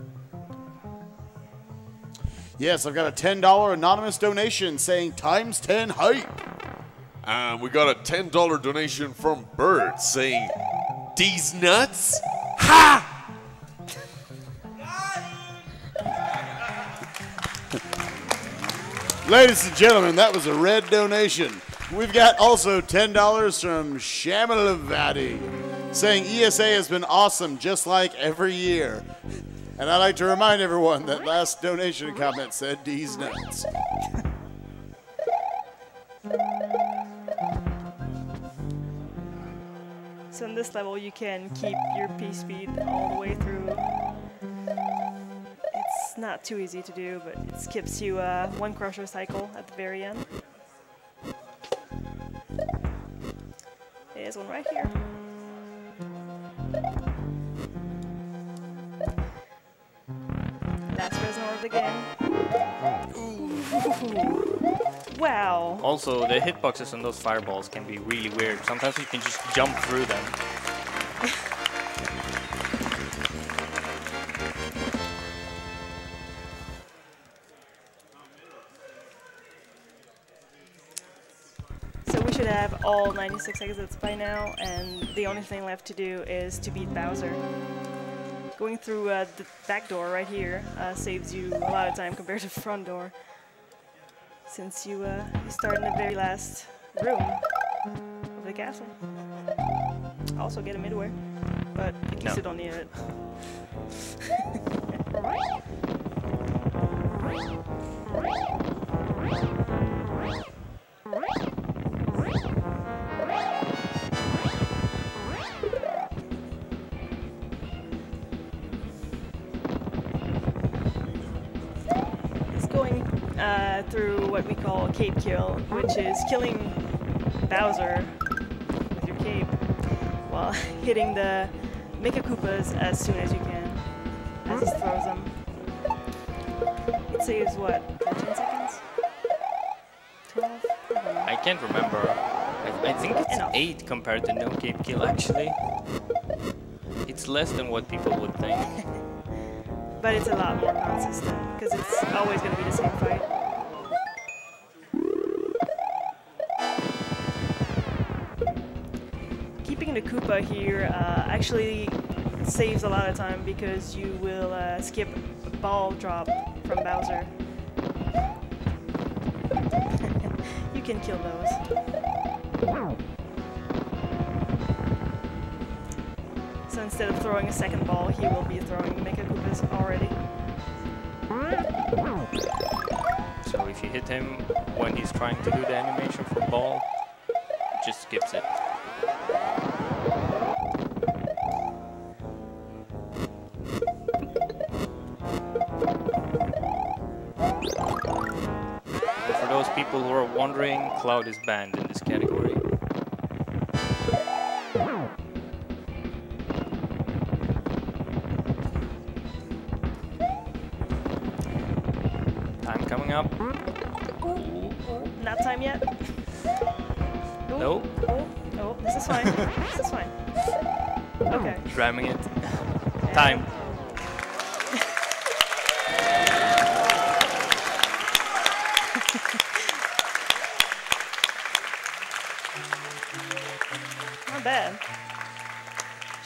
Yes, I've got a ten dollar anonymous donation saying times ten hype. And we got a ten dollar donation from Bert saying, "These nuts? Ha!" Ladies and gentlemen, that was a red donation. We've got also ten dollars from Shamalavati saying E S A has been awesome just like every year. And I'd like to remind everyone that last donation comment said D's nuts. So in this level you can keep your P speed all the way through. It's not too easy to do, but it skips you uh, one crusher cycle at the very end. There's one right here. Last Resnor of the game. Ooh. Wow. Also, the hitboxes on those fireballs can be really weird. Sometimes you can just jump through them. So we should have all ninety-six exits by now, and the only thing left to do is to beat Bowser. Going through uh, the back door right here uh, saves you a lot of time compared to the front door, since you, uh, you start in the very last room of the castle. Also get a midway, but in case No. you don't need it. It's going uh, through what we call a cape kill, which is killing Bowser with your cape while hitting the Mecha Koopas as soon as you can, as he throws them. It saves what, fourteen seconds? twelve? I don't know. I can't remember. I, I think it's Enough. eight compared to no cape kill actually. It's less than what people would think. But it's a lot more consistent, because it's always going to be the same fight. Keeping the Koopa here uh, actually saves a lot of time, because you will uh, skip a ball drop from Bowser. You can kill those. So instead of throwing a second ball, he will be throwing Mecha Koopas already. So if you hit him when he's trying to do the animation for ball, it just skips it. And for those people who are wondering, Cloud is banned in this category. Time coming up. Not time yet. Ooh. Nope. Oh, oh, this is fine. This is fine. Okay. Ramming it. Time.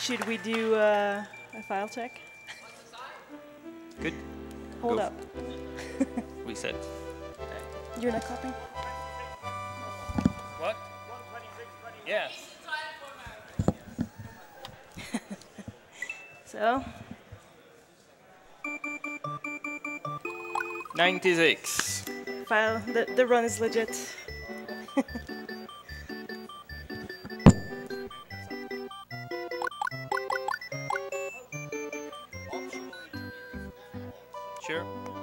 Should we do uh, a file check? Good. Hold Go up. Reset. You're not copying? What? Yeah. So, ninety-six. file, the, the run is legit. Sure.